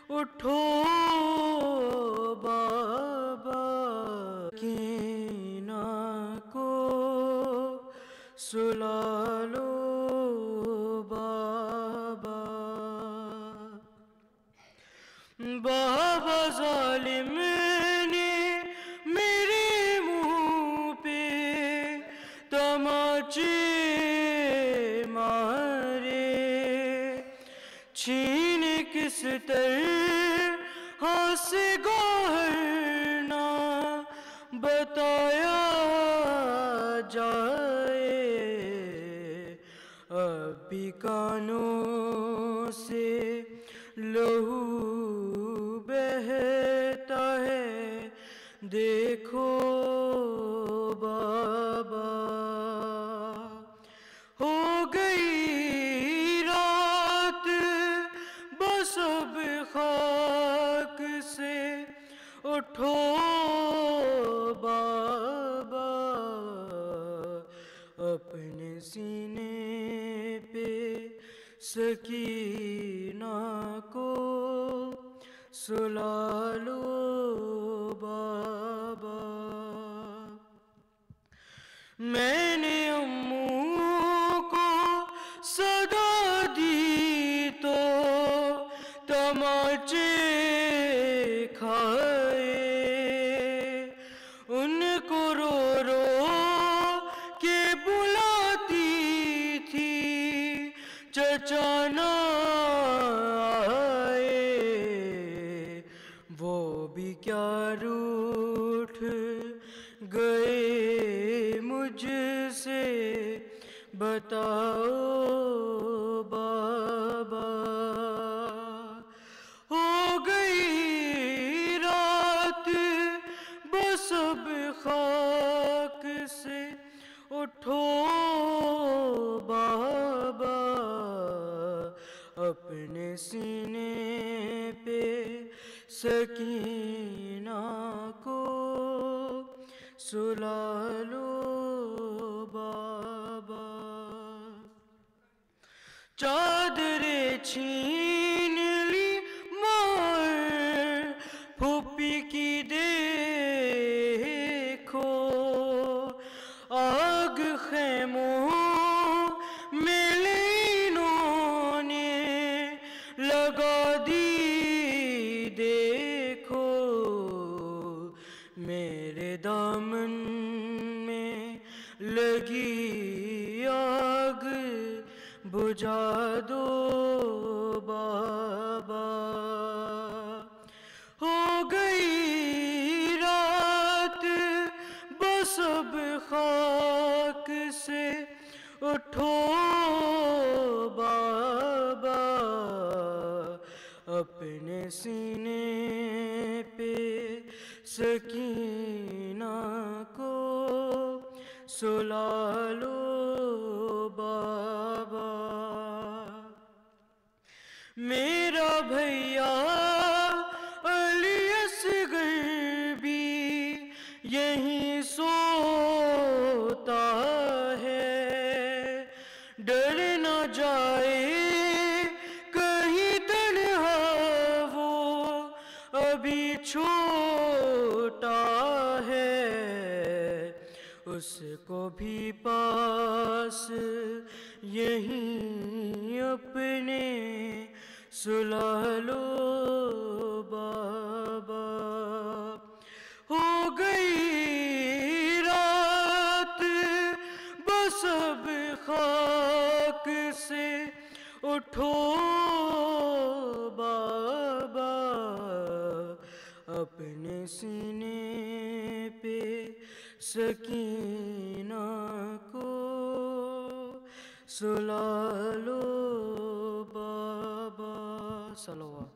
اٹھو بابا کینا کو سلا لو بابا بابا ظالم نے میرے منہ پہ تماچے مارے چھین کس طرح سے گوہر نہ بتایا جائے اب بھی کانوں سے لہو بہتا ہے دیکھو بابا ہو گئی رات بس اب خاک سے اٹھو بابا اپنے سینے پہ سکینہ کو سلا لو بابا میں نے اموں کو صدا دی تو تماچے کھائے ان کو رو رو کے بلاتی تھی چچا نہ آئے وہ بھی کیا روٹھ گئے مجھ سے بتاؤ بابا ہو گئی رات بس اب خاک سے اٹھو بابا اپنے سینے پہ سکینہ کو سلا لو بابا چادریں چھین لی مار پھوپھی کی دیکھو آگ خیموں میں انہوں نے لگا دی دیکھو میرے دامن میں لگی آگ بجھا دو بابا ہو گئی رات بس اب خاک سے اٹھو بابا اپنے سینے پہ سکینہ کو سلا لو بابا میرا بھیا علی اصغر بھی یہیں سوتا ہے ڈر نہ جائے کہیں تنہا وہ ابھی چھوٹا ہے اس کو بھی پاس یہیں اپنے سلا لو بابا ہو گئی رات بس اب خاک سے اٹھو بابا اپنے سینے پہ سکینہ کو سلا لو بابا صلوات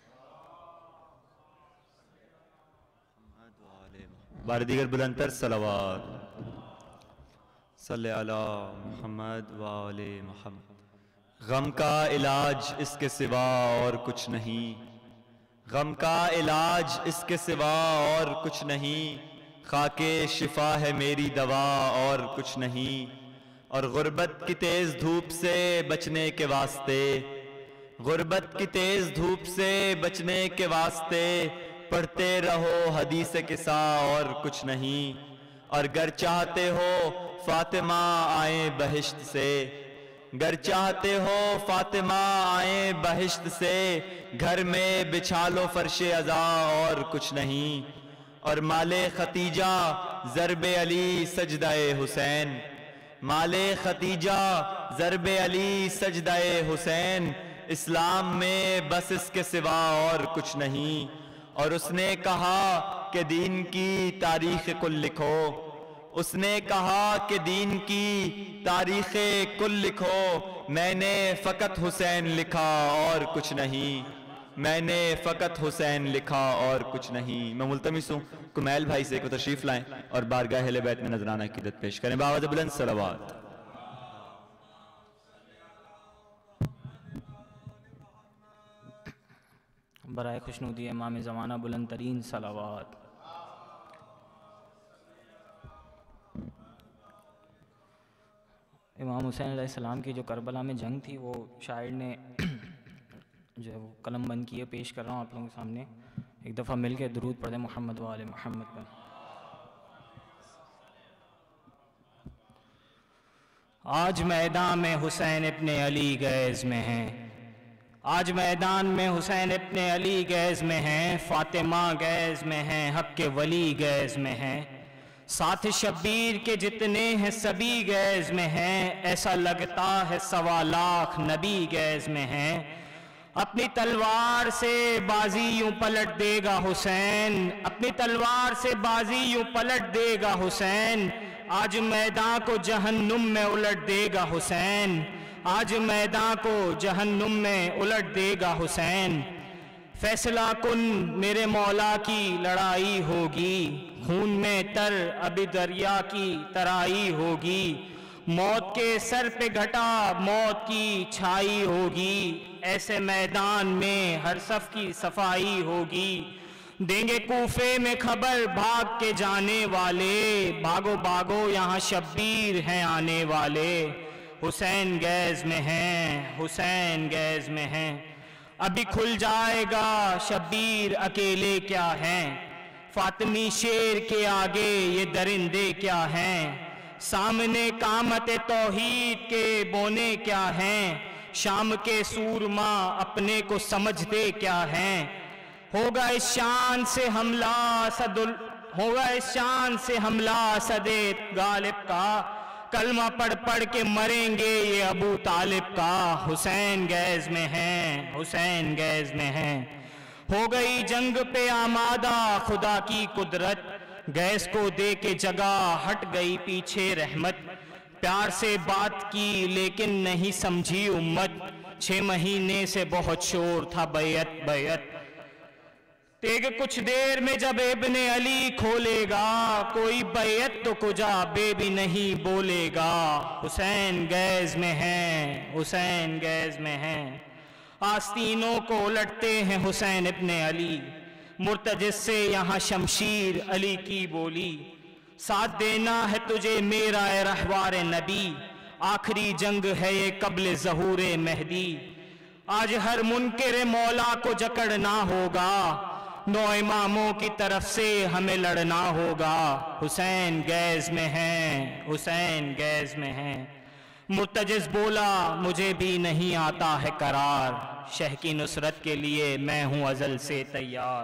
بار دیگر بلندتر صلوات صلی علی محمد وآل محمد غم کا علاج اس کے سوا اور کچھ نہیں غم کا علاج اس کے سوا اور کچھ نہیں خاک شفا ہے میری دوا اور کچھ نہیں اور غربت کی تیز دھوپ سے بچنے کے واسطے غربت کی تیز دھوپ سے بچنے کے واسطے پڑھتے رہو حدیث قصہ اور کچھ نہیں، اور گر چاہتے ہو فاطمہ آئیں بہشت سے، گر چاہتے ہو فاطمہ آئیں بہشت سے، گھر میں بچھا لو فرش عزا اور کچھ نہیں، اور مال ختیجہ ضرب علی سجدہ حسین، مال ختیجہ ضرب علی سجدہ حسین، اسلام میں بس اس کے سوا اور کچھ نہیں۔ اور اس نے کہا کہ دین کی تاریخ کل لکھو، اس نے کہا کہ دین کی تاریخ کل لکھو، میں نے فقط حسین لکھا اور کچھ نہیں، میں نے فقط حسین لکھا اور کچھ نہیں۔ میں ملتمس ہوں کمیل بھائی سے کو تشریف لائیں اور بارگاہ اہل بیت میں نذرانہ عقیدت پیش کریں، بآواز بلند صلوات۔ برائے خوشنودی امام زمانہ بلند ترین صلوات۔ امام حسین علیہ السلام کی جو کربلا میں جنگ تھی، وہ شاعر نے جو ہے وہ قلم بند کیے، پیش کر رہا ہوں آپ لوگوں کے سامنے۔ ایک دفعہ مل کے درود پڑھ دیں محمد و آل محمد پر۔ آج میدان میں حسین ابن علی گیز میں ہیں، آج میدان میں حسین ابن علی گیز میں ہیں، فاطمہ گیز میں ہیں، حق کے ولی گیز میں ہیں، ساتھ شبیر کے جتنے ہیں سبھی گیز میں ہیں، ایسا لگتا ہے 1.25 لاکھ نبی گیز میں ہیں۔ اپنی تلوار سے بازی یوں پلٹ دے گا حسین، اپنی تلوار سے بازی یوں پلٹ دے گا حسین، آج میدان کو جہنم میں الٹ دے گا حسین، آج میدان کو جہنم میں الٹ دے گا حسین۔ فیصلہ کن میرے مولا کی لڑائی ہوگی، خون میں تر ابھی دریا کی ترائی ہوگی، موت کے سر پہ گھٹا موت کی چھائی ہوگی، ایسے میدان میں ہر صف کی صفائی ہوگی، دیں گے کوفے میں خبر بھاگ کے جانے والے، بھاگو بھاگو یہاں شبیر ہیں آنے والے، حسین گیز میں ہیں، حسین گیز میں ہیں، ابھی کھل جائے گا شبیر اکیلے کیا ہیں، فاطمی شیر کے آگے یہ درندے کیا ہیں، سامنے قامت توحید کے بونے کیا ہیں، شام کے سورما اپنے کو سمجھتے کیا ہیں، ہوگا اس شان سے حملہ ہوگا اس شان سے حملہ اسد غالب کا، کلمہ پڑھ پڑھ کے مریں گے یہ ابو طالب کا، حسین گیز میں ہیں، حسین گیز میں ہیں، ہو گئی جنگ پہ آمادہ خدا کی قدرت، گیس کو دے کے جگہ ہٹ گئی پیچھے رحمت، پیار سے بات کی لیکن نہیں سمجھی امت، 6 مہینے سے بہت شور تھا بیعت بیعت، تیگ کچھ دیر میں جب ابن علی کھولے گا، کوئی بیعت تو کجا بے بھی نہیں بولے گا، حسین گیز میں ہیں، حسین گیز میں ہیں، آستینوں کو الٹتے ہیں حسین ابن علی، مرتجز سے یہاں شمشیر علی کی بولی، ساتھ دینا ہے تجھے میرا اے رہوار نبی، آخری جنگ ہے یہ قبل ظہور مہدی، آج ہر منکر مولا کو جکڑنا ہوگا، 9 اماموں کی طرف سے ہمیں لڑنا ہوگا، حسین گیز میں ہیں، حسین گیز میں ہیں، مرتجز بولا مجھے بھی نہیں آتا ہے قرار، شہ کی نصرت کے لیے میں ہوں ازل سے تیار،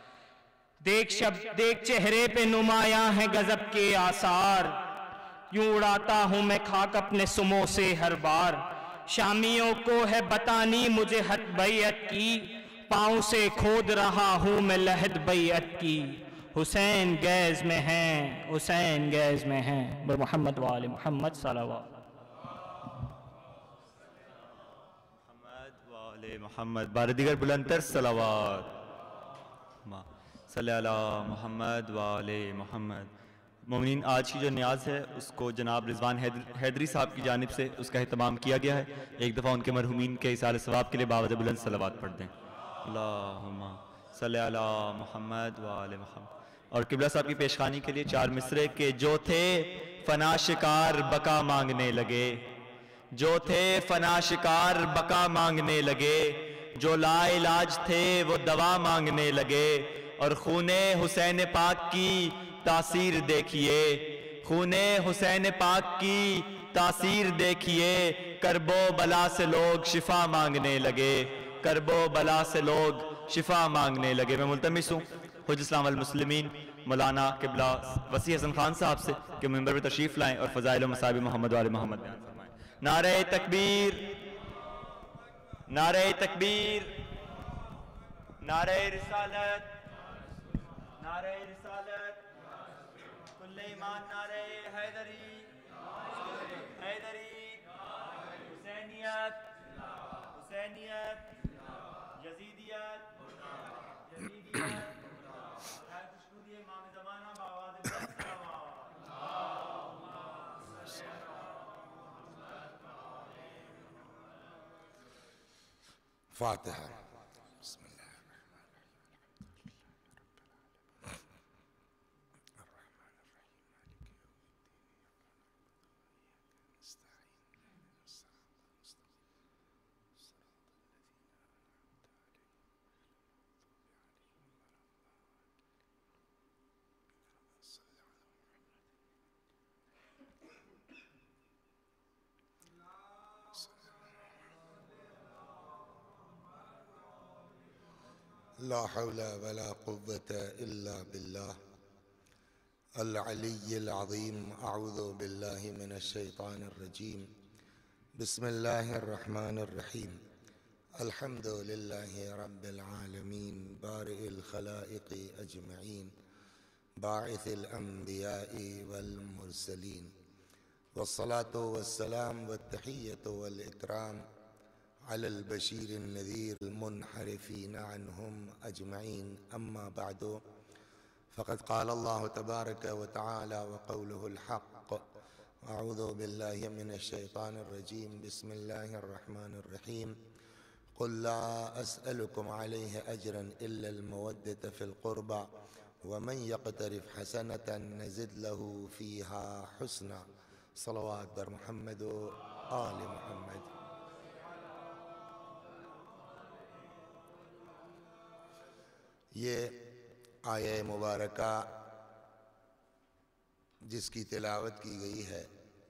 دیکھ چہرے پہ نمایاں ہے غضب کے آثار، یوں اڑاتا ہوں میں خاک اپنے سموں سے ہر بار، شامیوں کو ہے بتانی مجھے حد بیعت کی، پاؤں سے کھود رہا ہوں میں لحد بیعت کی، حسین گیز میں ہیں، حسین گیز میں ہیں، محمد و آل محمد صلوات۔ محمد و آل محمد، بار دیگر بلندتر صلوات، صلی اللہ محمد و آل محمد۔ مومنین، آج کی جو نیاز ہے اس کو جناب رضوان حیدری صاحب کی جانب سے اس کا اہتمام کیا گیا ہے، ایک دفعہ ان کے مرحومین کے ایصال ثواب کے لیے بآواز بلند صلوات پڑھ دیں۔ اللہم صلی اللہ محمد و آل محمد۔ اور قبلہ صاحب کی پیشخانی کے لیے 4 مصرے کے جو تھے فنا شکار بقا مانگنے لگے، جو تھے فنا شکار بقا مانگنے لگے، جو لا علاج تھے وہ دوا مانگنے لگے، اور خون حسین پاک کی تاثیر دیکھیے، خون حسین پاک کی تاثیر دیکھیے، کرب و بلا سے لوگ شفا مانگنے لگے، کرب و بلا سے لوگ شفا مانگنے لگے۔ میں ملتمس ہوں حجۃ اسلام والمسلمین مولانا قبلہ وسیع حسن خان صاحب سے کہ منبر پر تشریف لائیں اور فضائل و مصائب محمد و آل محمد بیان فرمائیں۔ نعرہ تکبیر، نعرہ تکبیر، نعرہ رسالت، نعرہ رسالت، کل ایمان، نعرہ حیدری، حیدری، حسینیت، حسینیت، یزیدیت، یزیدیت، خوشنودی امام زمانہ بآواز بلند صلوات۔ فاتحہ۔ بسم اللہ لا حول ولا قوة إلا بالله العلي العظيم۔ أعوذ بالله من الشيطان الرجيم، بسم الله الرحمن الرحيم، الحمد لله رب العالمين، بارئ الخلائق أجمعين، باعث الأنبياء والمرسلين، والصلاة والسلام والتحية والإكرام على البشير النذير المنحرفين عنهم أجمعين، أما بعد، فقد قال الله تبارك وتعالى وقوله الحق، أعوذ بالله من الشيطان الرجيم، بسم الله الرحمن الرحيم، قل لا أسألكم عليه أجرا إلا المودة في القربى ومن يقترف حسنة نزد له فيها حسنا۔ صلوات بر محمد و آل محمد۔ یہ آیہ مبارکہ جس کی تلاوت کی گئی ہے،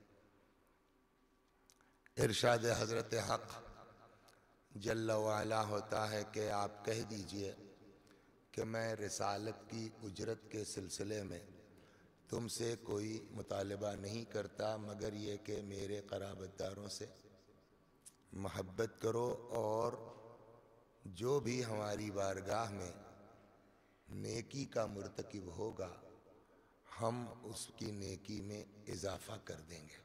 ارشاد حضرت حق جل وعلا ہوتا ہے کہ آپ کہہ دیجئے کہ میں رسالت کی اجرت کے سلسلے میں تم سے کوئی مطالبہ نہیں کرتا مگر یہ کہ میرے قرابت داروں سے محبت کرو، اور جو بھی ہماری بارگاہ میں نیکی کا مرتکب ہوگا ہم اس کی نیکی میں اضافہ کر دیں گے۔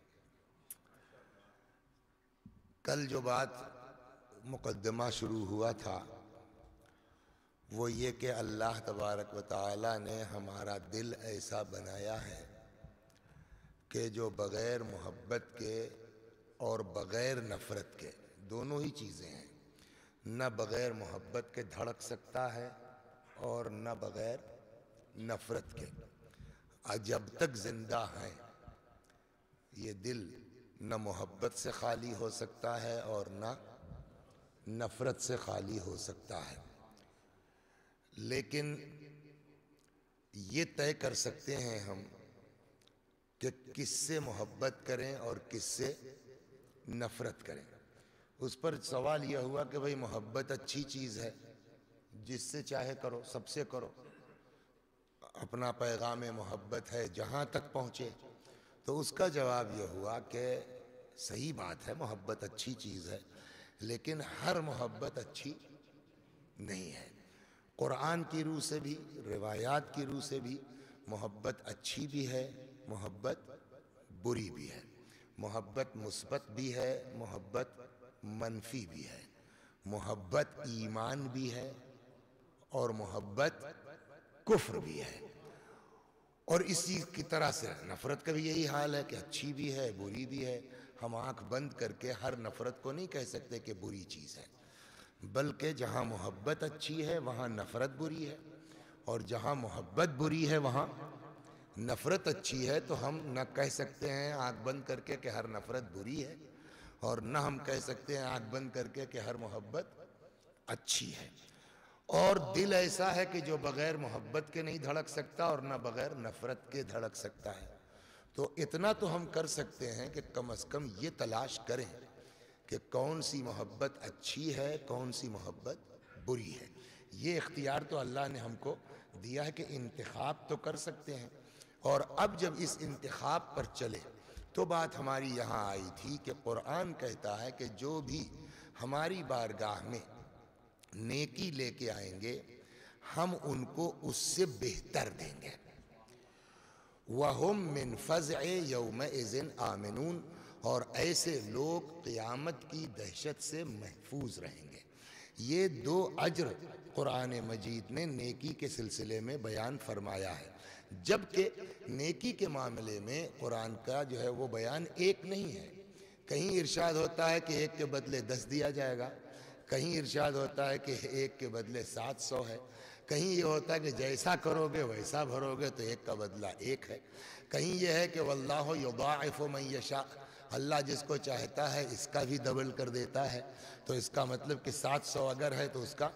کل جو بات مقدمہ شروع ہوا تھا وہ یہ کہ اللہ تبارک و تعالی نے ہمارا دل ایسا بنایا ہے کہ جو بغیر محبت کے اور بغیر نفرت کے، دونوں ہی چیزیں ہیں، نہ بغیر محبت کے دھڑک سکتا ہے اور نہ بغیر نفرت کے۔ جب تک زندہ ہے یہ دل نہ محبت سے خالی ہو سکتا ہے اور نہ نفرت سے خالی ہو سکتا ہے، لیکن یہ طے کر سکتے ہیں ہم کہ کس سے محبت کریں اور کس سے نفرت کریں۔ اس پر سوال یہ ہوا کہ بھئی محبت اچھی چیز ہے، جس سے چاہے کرو، سب سے کرو، اپنا پیغام محبت ہے جہاں تک پہنچے۔ تو اس کا جواب یہ ہوا کہ صحیح بات ہے، محبت اچھی چیز ہے، لیکن ہر محبت اچھی نہیں ہے۔ قرآن کی روح سے بھی، روایات کی روح سے بھی محبت اچھی بھی ہے، محبت بری بھی ہے، محبت مثبت بھی ہے، محبت منفی بھی ہے، محبت ایمان بھی ہے اور محبت کفر بھی ہے۔ اور اسی کی طرح سے نفرت کا بھی یہی حال ہے کہ اچھی بھی ہے، بری بھی ہے۔ ہم آنکھ بند کر کے ہر نفرت کو نہیں کہہ سکتے کہ بری چیز ہے، بلکہ جہاں محبت اچھی ہے وہاں نفرت بری ہے، اور جہاں محبت بری ہے وہاں نفرت اچھی ہے۔ تو ہم نہ کہہ سکتے ہیں آنکھ بند کر کے کہ ہر نفرت بری ہے، اور نہ ہم کہہ سکتے ہیں آنکھ بند کر کے کہ ہر محبت اچھی ہے۔ اور دل ایسا ہے کہ جو بغیر محبت کے نہیں دھڑک سکتا اور نہ بغیر نفرت کے دھڑک سکتا ہے۔ تو اتنا تو ہم کر سکتے ہیں کہ کم از کم یہ تلاش کریں کہ کون سی محبت اچھی ہے، کون سی محبت بری ہے۔ یہ اختیار تو اللہ نے ہم کو دیا ہے کہ انتخاب تو کر سکتے ہیں۔ اور اب جب اس انتخاب پر چلے تو بات ہماری یہاں آئی تھی کہ قرآن کہتا ہے کہ جو بھی ہماری بارگاہ میں نیکی لے کے آئیں گے ہم ان کو اس سے بہتر دیں گے۔ وَهُمْ مِنْ فَزْعِ يَوْمَئِذٍ آمِنُونَ، اور ایسے لوگ قیامت کی دہشت سے محفوظ رہیں گے۔ یہ دو اجر قرآن مجید نے نیکی کے سلسلے میں بیان فرمایا ہے، جبکہ نیکی کے معاملے میں قرآن کا جو ہے وہ بیان ایک نہیں ہے۔ کہیں ارشاد ہوتا ہے کہ ایک کے بدلے 10 دیا جائے گا، کہیں ارشاد ہوتا ہے کہ ایک کے بدلے 700 ہے، کہیں یہ ہوتا ہے کہ جیسا کرو گے ویسا بھرو گے تو ایک کا بدلہ ایک ہے، کہیں یہ ہے کہ واللہ یضاعف من یشاء، اللہ جس کو چاہتا ہے اس کا بھی ڈبل کر دیتا ہے۔ تو اس کا مطلب کہ 700 اگر ہے تو اس کا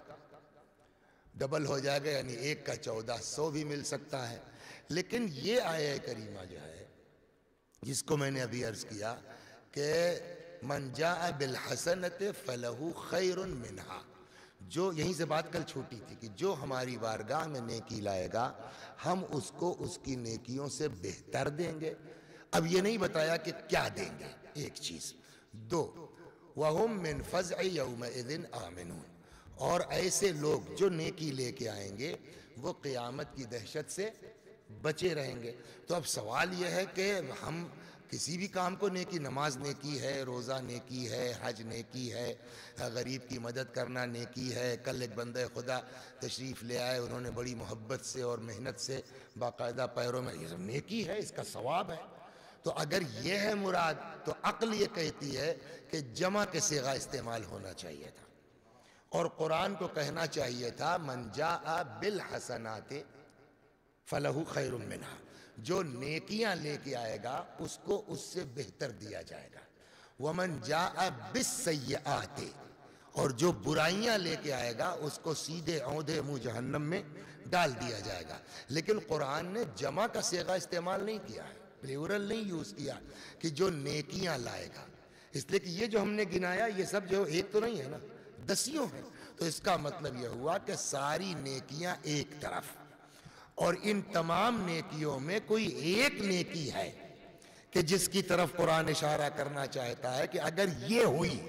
ڈبل ہو جائے گا، یعنی ایک کا 1400 بھی مل سکتا ہے۔ لیکن یہ آیہ کریمہ جو ہے جس کو میں نے ابھی عرض کیا کہ من جاء بالحسنۃ فلہ خیر منہا، جو یہیں سے بات کل چھوٹی تھی کہ جو ہماری بارگاہ میں نیکی لائے گا ہم اس کو اس کی نیکیوں سے بہتر دیں گے۔ اب یہ نہیں بتایا کہ کیا دیں گے، ایک چیز۔ دو، وَهُمْ مِنْ فَزْعِ يَوْمَئِذٍ آمِنُونَ، اور ایسے لوگ جو نیکی لے کے آئیں گے وہ قیامت کی دہشت سے بچے رہیں گے۔ تو اب سوال یہ ہے کہ ہم کسی بھی کام کو نیکی، نماز نیکی ہے، روزہ نیکی ہے، حج نیکی ہے، غریب کی مدد کرنا نیکی ہے۔ کل ایک بندہ خدا تشریف لے آئے، انہوں نے بڑی محبت سے اور محنت سے باقاعدہ پیروں میں، یہ سب نیکی ہے، اس کا ثواب ہے۔ تو اگر یہ ہے مراد تو عقل یہ کہتی ہے کہ جمع کے صیغہ استعمال ہونا چاہیے تھا، اور قرآن کو کہنا چاہیے تھا من جاء بالحسنات فلہ خیر منہا، جو نیکیاں لے کے آئے گا اس کو اس سے بہتر دیا جائے گا۔ ومن جاء بالسیئات، اور جو برائیاں لے کے آئے گا اس کو سیدھے اونھے منہ جہنم میں ڈال دیا جائے گا۔ لیکن قرآن نے جمع کا صیغہ استعمال نہیں کیا ہے، پلیورل نہیں یوز کیا کہ جو نیکیاں لائے گا، اس لیے کہ یہ جو ہم نے گنایا یہ سب جو ایک تو نہیں ہے نا، دسیوں ہیں۔ تو اس کا مطلب یہ ہوا کہ ساری نیکیاں ایک طرف، اور ان تمام نیکیوں میں کوئی ایک نیکی ہے کہ جس کی طرف قرآن اشارہ کرنا چاہتا ہے کہ اگر یہ ہوئی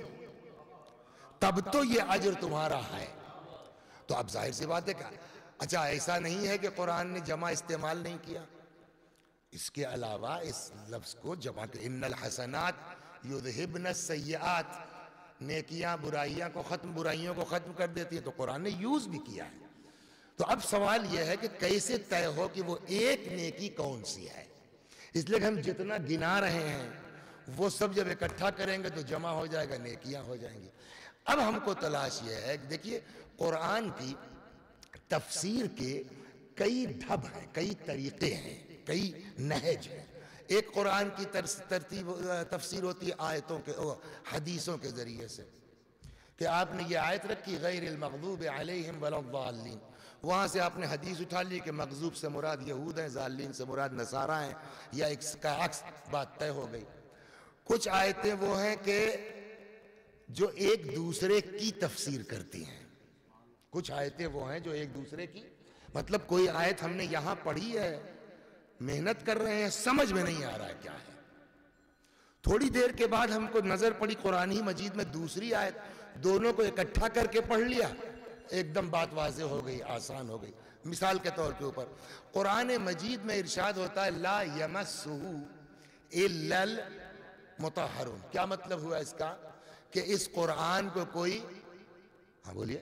تب تو یہ اجر تمہارا ہے۔ تو اب ظاہر سی بات ہے کہ اچھا ایسا نہیں ہے کہ قرآن نے جمع استعمال نہیں کیا، اس کے علاوہ اس لفظ کو جمع کہ ان الحسنات یذہبن السیئات، نیکیاں برائیوں کو ختم کر دیتی ہے، تو قرآن نے یوز بھی کیا ہے۔ تو اب سوال یہ ہے کہ کیسے طے ہو کہ وہ ایک نیکی کون سی ہے؟ اس لیے کہ ہم جتنا گنا رہے ہیں وہ سب جب اکٹھا کریں گے تو جمع ہو جائے گا، نیکیاں ہو جائیں گی۔ اب ہم کو تلاش یہ ہے کہ دیکھیے قرآن کی تفسیر کے کئی ڈھب ہیں، کئی طریقے ہیں، کئی نہج ہیں۔ ایک قرآن کی تفسیر ہوتی ہے آیتوں کے حدیثوں کے ذریعے سے، کہ آپ نے یہ آیت رکھی غیر المغضوب علیہم ولا الضالین، وہاں سے آپ نے حدیث اٹھا لی کہ مغضوب سے مراد یہود ہیں، ضالین سے مراد نصارہ ہیں، یا اس کا عکس بات طے ہو گئی۔ کچھ آیتیں وہ ہیں کہ جو ایک دوسرے کی تفسیر کرتی ہیں، کچھ آیتیں وہ ہیں جو ایک دوسرے کی، مطلب کوئی آیت ہم نے یہاں پڑھی ہے، محنت کر رہے ہیں، سمجھ میں نہیں آ رہا ہے کیا ہے، تھوڑی دیر کے بعد ہم کو نظر پڑی قرآن ہی مجید میں دوسری آیت، دونوں کو اکٹھا کر کے پڑھ لیا، ایک دم بات واضح ہو گئی، آسان ہو گئی۔ مثال کے طور کے اوپر قرآن مجید میں ارشاد ہوتا ہے لا یمسہ الا المطہرون، کیا مطلب ہوا اس کا؟ کہ اس قرآن کو کوئی بولیے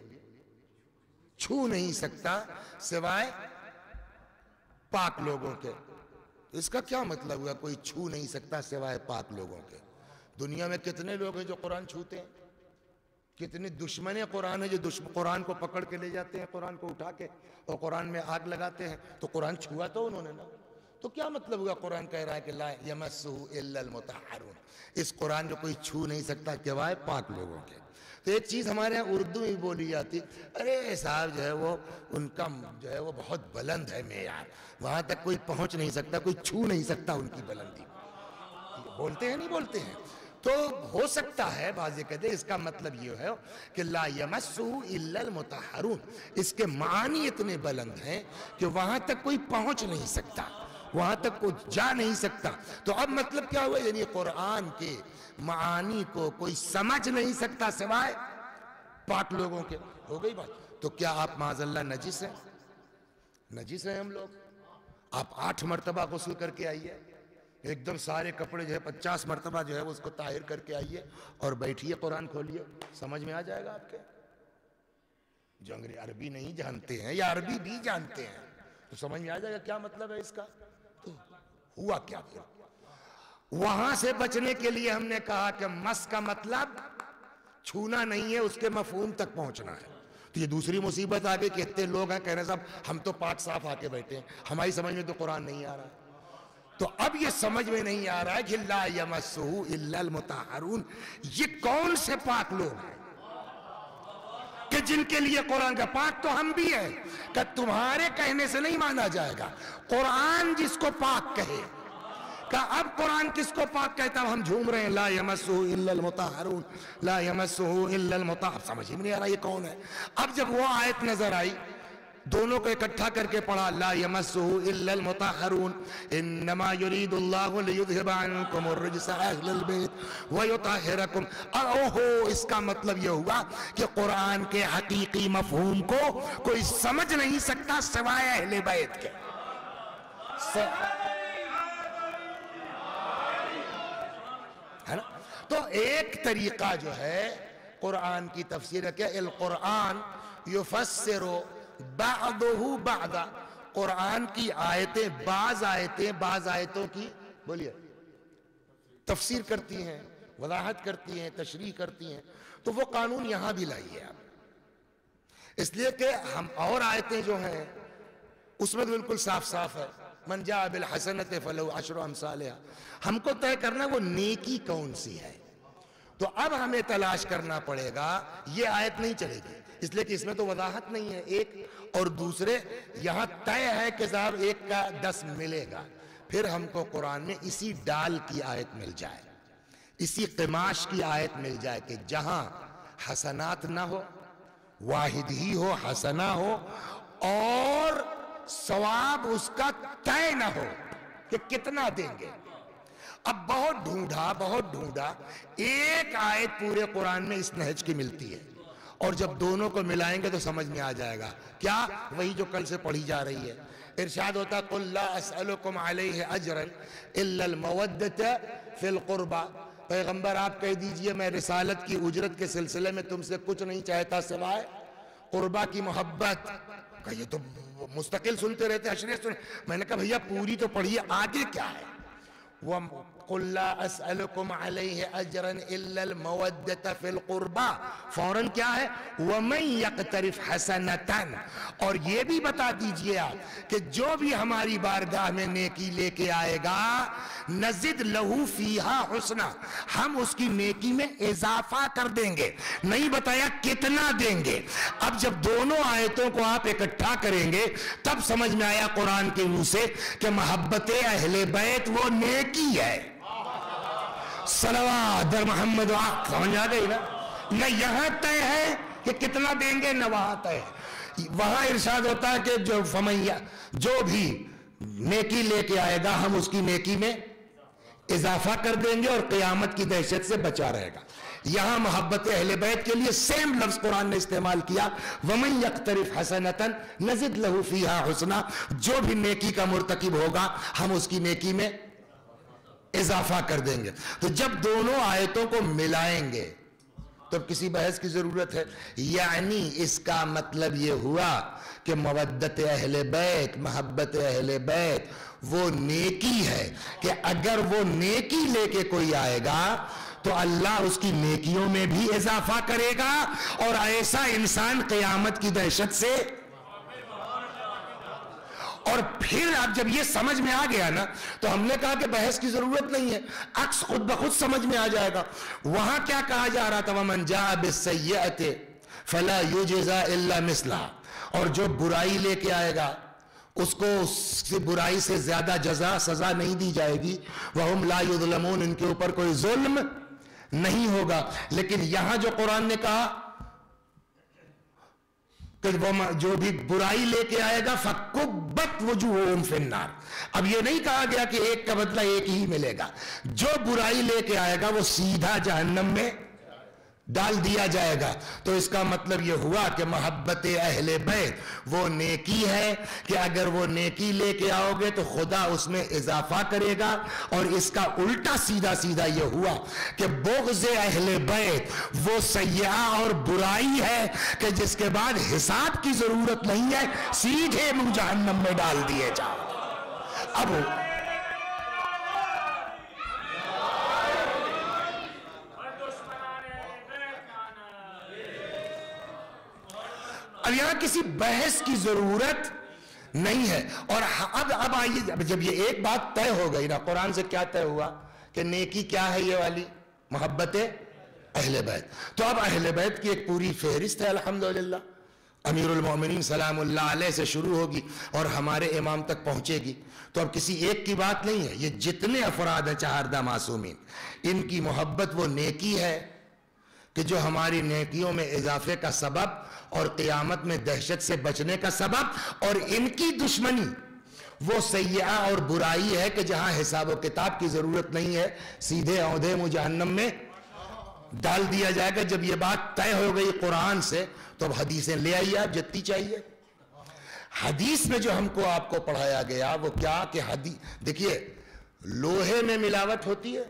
چھو نہیں سکتا سوائے پاک لوگوں کے۔ اس کا کیا مطلب ہوا کوئی چھو نہیں سکتا سوائے پاک لوگوں کے؟ دنیا میں کتنے لوگ ہیں جو قرآن چھوتے ہیں؟ کتنے دشمن قرآن ہیں جو قرآن کو پکڑ کے لے جاتے ہیں، قرآن کو اٹھا کے اور قرآن میں آگ لگاتے ہیں؟ تو قرآن چھوا تو انہوں نے نا، تو تو کیا مطلب ہوا؟ قرآن کہہ رہا ہے کہ لا یمسہ الا المطہرون، اس قرآن کو کوئی چھو نہیں سکتا، کیوائے پاک لوگوں کے۔ تو ایک چیز ہمارے یہاں اردو میں بولی جاتی، ارے صاحب جو ہے وہ ان کا جو ہے وہ بہت بلند ہے معیار، وہاں تک کوئی پہنچ نہیں سکتا، کوئی چھو نہیں سکتا ان کی بلندی۔ بولتے ہیں نہیں بولتے ہیں؟ تو ہو سکتا ہے بعض یہ کہتے ہیں اس کا مطلب یہ ہے کہ لا یمسہ الا المطہرون، اس کے معنی اتنے بلند ہیں کہ وہاں تک کوئی پہنچ نہیں سکتا، وہاں تک کوئی جا نہیں سکتا۔ تو اب مطلب کیا ہوا؟ یعنی قرآن کے معانی کو کوئی سمجھ نہیں سکتا سوائے پاک لوگوں کے۔ ہو گئی بات؟ تو کیا آپ معاذ اللہ نجس ہیں؟ نجس ہیں ہم لوگ؟ آپ 8 مرتبہ غسل کر کے آئیے، ایک دم سارے کپڑے جو ہے 50 مرتبہ جو ہے اس کو طاہر کر کے آئیے اور بیٹھیے، قرآن کھولیے، سمجھ میں آ جائے گا آپ کے۔ جو انگریزی عربی نہیں جانتے ہیں یا عربی بھی جانتے ہیں تو سمجھ میں آ جائے گا کیا مطلب ہے اس کا۔ تو ہوا کیا پھر؟ وہاں سے بچنے کے لیے ہم نے کہا کہ مس کا مطلب چھونا نہیں ہے، اس کے مفہوم تک پہنچنا ہے۔ تو یہ دوسری مصیبت آ گئی کہ اتنے لوگ ہیں کہہ رہے ہیں صاحب ہم تو پاک صاف آ کے بیٹھے ہیں، ہماری سمجھ میں تو قرآن نہیں آ رہا۔ تو اب یہ سمجھ میں نہیں آ رہا ہے کہ لا یمسہ الا المطہرون، یہ کون سے پاک لوگ ہیں کہ جن کے لیے قرآن کا پاک تو ہم بھی ہیں، کہ تمہارے کہنے سے نہیں مانا جائے گا، قرآن جس کو پاک کہے۔ کہ اب قرآن کس کو پاک کہتا ہے؟ ہم جھوم رہے ہیں لا یمسہ الا المطہرون، لا یمسہ الا المطہرون، سمجھ ہی نہیں آ رہا یہ کون ہے۔ اب جب وہ آیت نظر آئی، دونوں کو اکٹھا کر کے پڑھا، لا یمسہ الا المطہرون انما یرید اللہ لیذھب عنکم الرجس اہل البیت ویطہرکم۔ اوہو، اس کا مطلب یہ ہوا کہ قرآن کے حقیقی مفہوم کو کوئی سمجھ نہیں سکتا سوائے اہل بیت کے۔ ہے نا؟ تو ایک طریقہ جو ہے قرآن کی تفسیر ہے کہ القرآن یفسر بعضہ بعضا، قرآن کی آیتیں بعض آیتوں کی بولیے تفسیر کرتی ہیں، وضاحت کرتی ہیں، تشریح کرتی ہیں۔ تو وہ قانون یہاں بھی لائیے آپ، اس لیے کہ ہم اور آیتیں جو ہیں اس میں بالکل صاف صاف ہے من جاء بالحسنۃ فلہ عشر امثالہا، ہم کو طے کرنا وہ نیکی کون سی ہے۔ تو اب ہمیں تلاش کرنا پڑے گا، یہ آیت نہیں چلے گی اس لیے کہ اس میں تو وضاحت نہیں ہے ایک، اور دوسرے یہاں طے ہے کہ صاحب 1 کا 10 ملے گا، پھر ہم کو قرآن میں اسی ڈال کی آیت مل جائے، اسی قماش کی آیت مل جائے کہ جہاں حسنات نہ ہو، واحد ہی ہو، حسنہ ہو، اور ثواب اس کا طے نہ ہو کہ کتنا دیں گے۔ اب بہت ڈھونڈا، ایک آیت پورے قرآن میں اس نہج کی ملتی ہے، اور جب دونوں کو ملائیں گے تو سمجھ میں آ جائے گا کیا، وہی جو کل سے پڑھی جا رہی ہے۔ ارشاد ہوتا قل لا اسألکم علیہ اجرا الا المودۃ فی القربى، پیغمبر آپ کہہ دیجئے میں رسالت کی اجرت کے سلسلے میں تم سے کچھ نہیں چاہتا سوائے قربہ کی محبت۔ کہ یہ تو مستقل سنتے رہتے اشریت سن، میں نے کہا بھیا پوری تو پڑھیے، آگے کیا ہے؟ قل لا اسألکم علیہ اجرا الا المودۃ فی القربى، فوراً کیا ہے؟ ومن یقترف حسنۃ، اور یہ بھی بتا دیجئے آپ کہ جو بھی ہماری بارگاہ میں نیکی لے کے آئے گا نزد لہو فیہا حسنا، ہم اس کی نیکی میں اضافہ کر دیں گے، نہیں بتایا کتنا دیں گے۔ اب جب دونوں آیتوں کو آپ اکٹھا کریں گے تب سمجھ میں آیا قرآن کے منہ سے کہ محبت اہل بیت وہ نیکی ہے۔ صلوات در محمد، سمجھ آ گئی نا؟ نہ یہاں طے ہے کہ کتنا دیں گے، نہ وہاں طے ہے۔ وہاں ارشاد ہوتا ہے کہ جو بھی نیکی لے کے آئے گا ہم اس کی نیکی میں اضافہ کر دیں گے اور قیامت کی دہشت سے بچا رہے گا۔ یہاں محبت اہل بیت کے لیے سیم لفظ قرآن نے استعمال کیا، وَمَن يَقْتَرِفْ حَسَنَةً نَزِدْ لَهُ فِيهَا حُسْنًا، جو بھی نیکی کا مرتکب ہوگا ہم اس کی نیکی میں اضافہ کر دیں گے۔ تو جب دونوں آیتوں کو ملائیں گے تو کسی بحث کی ضرورت ہے؟ یعنی اس کا مطلب یہ ہوا کہ مودت اہل بیت، محبت اہل بیت وہ نیکی ہے کہ اگر وہ نیکی لے کے کوئی آئے گا تو اللہ اس کی نیکیوں میں بھی اضافہ کرے گا، اور ایسا انسان قیامت کی دہشت سے اور پھر اب جب یہ سمجھ میں آ گیا نا تو ہم نے کہا کہ بحث کی ضرورت نہیں ہے، عکس خود بخود سمجھ میں آ جائے گا۔ وہاں کیا کہا جا رہا تھا؟ وَمَنْ جَاءَ بِالسَّيِّئَةِ فَلَا يُجْزَى إِلَّا مِثْلَهَا، اور جو برائی لے کے آئے گا اس کو اس کی برائی سے زیادہ جزا سزا نہیں دی جائے گی۔ وَهُمْ لَا يُظْلَمُونَ، ان کے اوپر کوئی ظلم نہیں ہوگا۔ لیکن یہاں جو قرآن نے کہا کہ وہ جو بھی برائی لے کے آئے گا فَكُبَّتْ وُجُوهُهُمْ فِي النَّارِ، اب یہ نہیں کہا گیا کہ ایک کا بدلہ ایک ہی ملے گا، جو برائی لے کے آئے گا وہ سیدھا جہنم میں ڈال دیا جائے گا۔ تو اس کا مطلب یہ ہوا کہ محبت اہل بیت وہ نیکی ہے کہ اگر وہ نیکی لے کے آؤ گے تو خدا اس میں اضافہ کرے گا، اور اس کا الٹا سیدھا سیدھا یہ ہوا کہ بغض اہل بیت وہ سیئہ اور برائی ہے کہ جس کے بعد حساب کی ضرورت نہیں ہے، سیدھے منہ جہنم میں ڈال دیے جاؤ۔ اب یہاں کسی بحث کی ضرورت نہیں ہے۔ اور اب آئیے، جب یہ ایک بات طے ہو گئی نا، قرآن سے کیا طے ہوا کہ نیکی کیا ہے؟ یہ والی محبت اہل بیت۔ تو اب اہل بیت کی ایک پوری فہرست ہے الحمدللہ، امیر المومنین سلام اللہ علیہ سے شروع ہوگی اور ہمارے امام تک پہنچے گی۔ تو اب کسی ایک کی بات نہیں ہے، یہ جتنے افراد ہیں چہاردہ معصومین، ان کی محبت وہ نیکی ہے کہ جو ہماری نیکیوں میں اضافے کا سبب اور قیامت میں دہشت سے بچنے کا سبب، اور ان کی دشمنی وہ سیئہ اور برائی ہے کہ جہاں حساب و کتاب کی ضرورت نہیں ہے، سیدھے اودھے منہ جہنم میں ڈال دیا جائے گا۔ جب یہ بات طے ہو گئی قرآن سے تو اب حدیثیں لے آئیے آپ جتنی چاہیے۔ حدیث میں جو ہم کو آپ کو پڑھایا گیا وہ کیا کہ دیکھیے، لوہے میں ملاوٹ ہوتی ہے،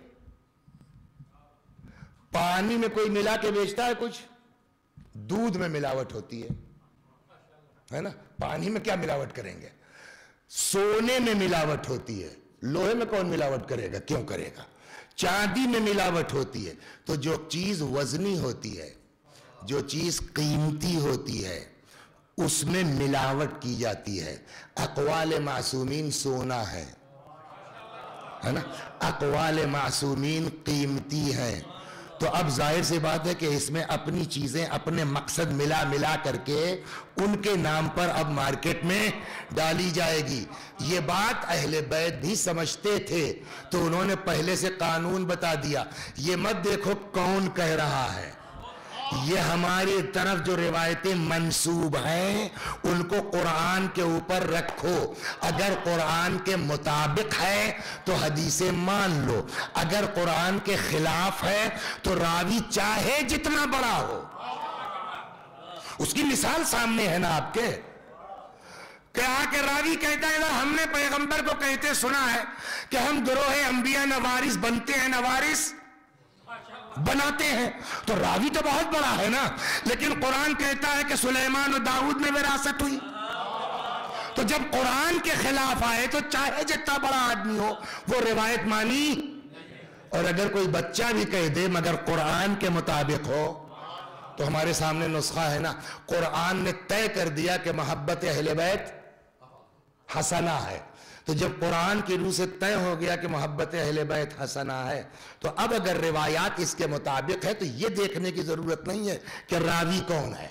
پانی میں کوئی ملا کے بیچتا ہے کچھ، دودھ میں ملاوٹ ہوتی ہے نا، پانی میں کیا ملاوٹ کریں گے؟ سونے میں ملاوٹ ہوتی ہے، لوہے میں کون ملاوٹ کرے گا؟ کیوں کرے گا؟ چاندی میں ملاوٹ ہوتی ہے۔ تو جو چیز وزنی ہوتی ہے، جو چیز قیمتی ہوتی ہے، اس میں ملاوٹ کی جاتی ہے۔ اقوال معصومین سونا ہے نا، اقوال معصومین قیمتی ہیں۔ تو اب ظاہر سی بات ہے کہ اس میں اپنی چیزیں اپنے مقصد ملا کر کے ان کے نام پر اب مارکیٹ میں ڈالی جائے گی۔ یہ بات اہل بیت بھی سمجھتے تھے، تو انہوں نے پہلے سے قانون بتا دیا، یہ مت دیکھو کون کہہ رہا ہے، یہ ہماری طرف جو روایتیں منسوب ہیں ان کو قرآن کے اوپر رکھو، اگر قرآن کے مطابق ہے تو حدیثیں مان لو، اگر قرآن کے خلاف ہے تو راوی چاہے جتنا بڑا ہو، اس کی مثال سامنے ہے نا آپ کے، کہ راوی کہتا ہے ہم نے پیغمبر کو کہتے سنا ہے کہ ہم گروہ انبیاء نوارث بنتے ہیں، نوارث بناتے ہیں، تو راوی تو بہت بڑا ہے نا، لیکن قرآن کہتا ہے کہ سلیمان و داؤد میں وراثت ہوئی۔ تو جب قرآن کے خلاف آئے تو چاہے جتنا بڑا آدمی ہو وہ روایت مانی، اور اگر کوئی بچہ بھی کہہ دے مگر قرآن کے مطابق ہو، تو ہمارے سامنے نسخہ ہے نا، قرآن نے طے کر دیا کہ محبت اہل بیت حسنہ ہے۔ تو جب قرآن کی روح سے طے ہو گیا کہ محبت اہل بیت حسنہ ہے، تو اب اگر روایات اس کے مطابق ہے تو یہ دیکھنے کی ضرورت نہیں ہے کہ راوی کون ہے۔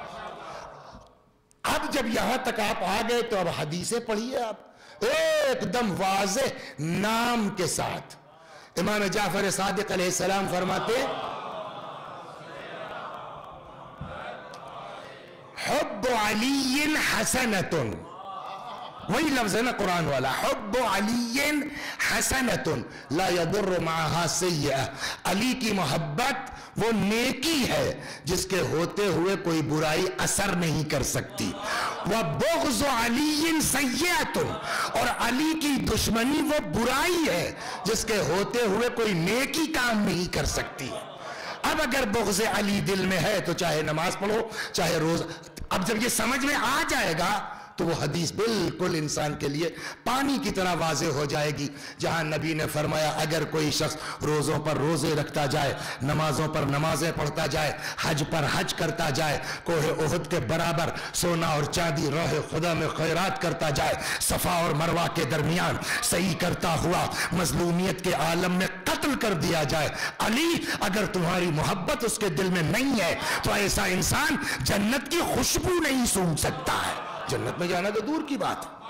اب جب یہاں تک آپ آ گئے تو اب حدیثیں پڑھیے آپ ایک دم واضح نام کے ساتھ۔ امام جعفر صادق علیہ السلام فرماتے حب علی حسنۃ، وہی لفظ ہے نا قرآن والا، حب علی حسنۃ لا یضر معها سیئہ، علی کی محبت وہ نیکی ہے جس کے ہوتے ہوئے کوئی برائی اثر نہیں کر سکتی۔ وبغض علی سیئۃ، اور علی کی دشمنی وہ برائی ہے جس کے ہوتے ہوئے کوئی نیکی کام نہیں کر سکتی۔ اب اگر بغض علی دل میں ہے تو چاہے نماز پڑھو چاہے روز، اب جب یہ سمجھ میں آ جائے گا تو وہ حدیث بالکل انسان کے لیے پانی کی طرح واضح ہو جائے گی، جہاں نبی نے فرمایا اگر کوئی شخص روزوں پر روزے رکھتا جائے، نمازوں پر نمازیں پڑھتا جائے، حج پر حج کرتا جائے، کوہ احد کے برابر سونا اور چاندی راہ خدا میں خیرات کرتا جائے، صفا اور مروہ کے درمیان صحیح کرتا ہوا مظلومیت کے عالم میں قتل کر دیا جائے، علی اگر تمہاری محبت اس کے دل میں نہیں ہے تو ایسا انسان جنت کی خوشبو نہیں سونگھ سکتا ہے، جنت میں جانا تو دور کی بات ہے۔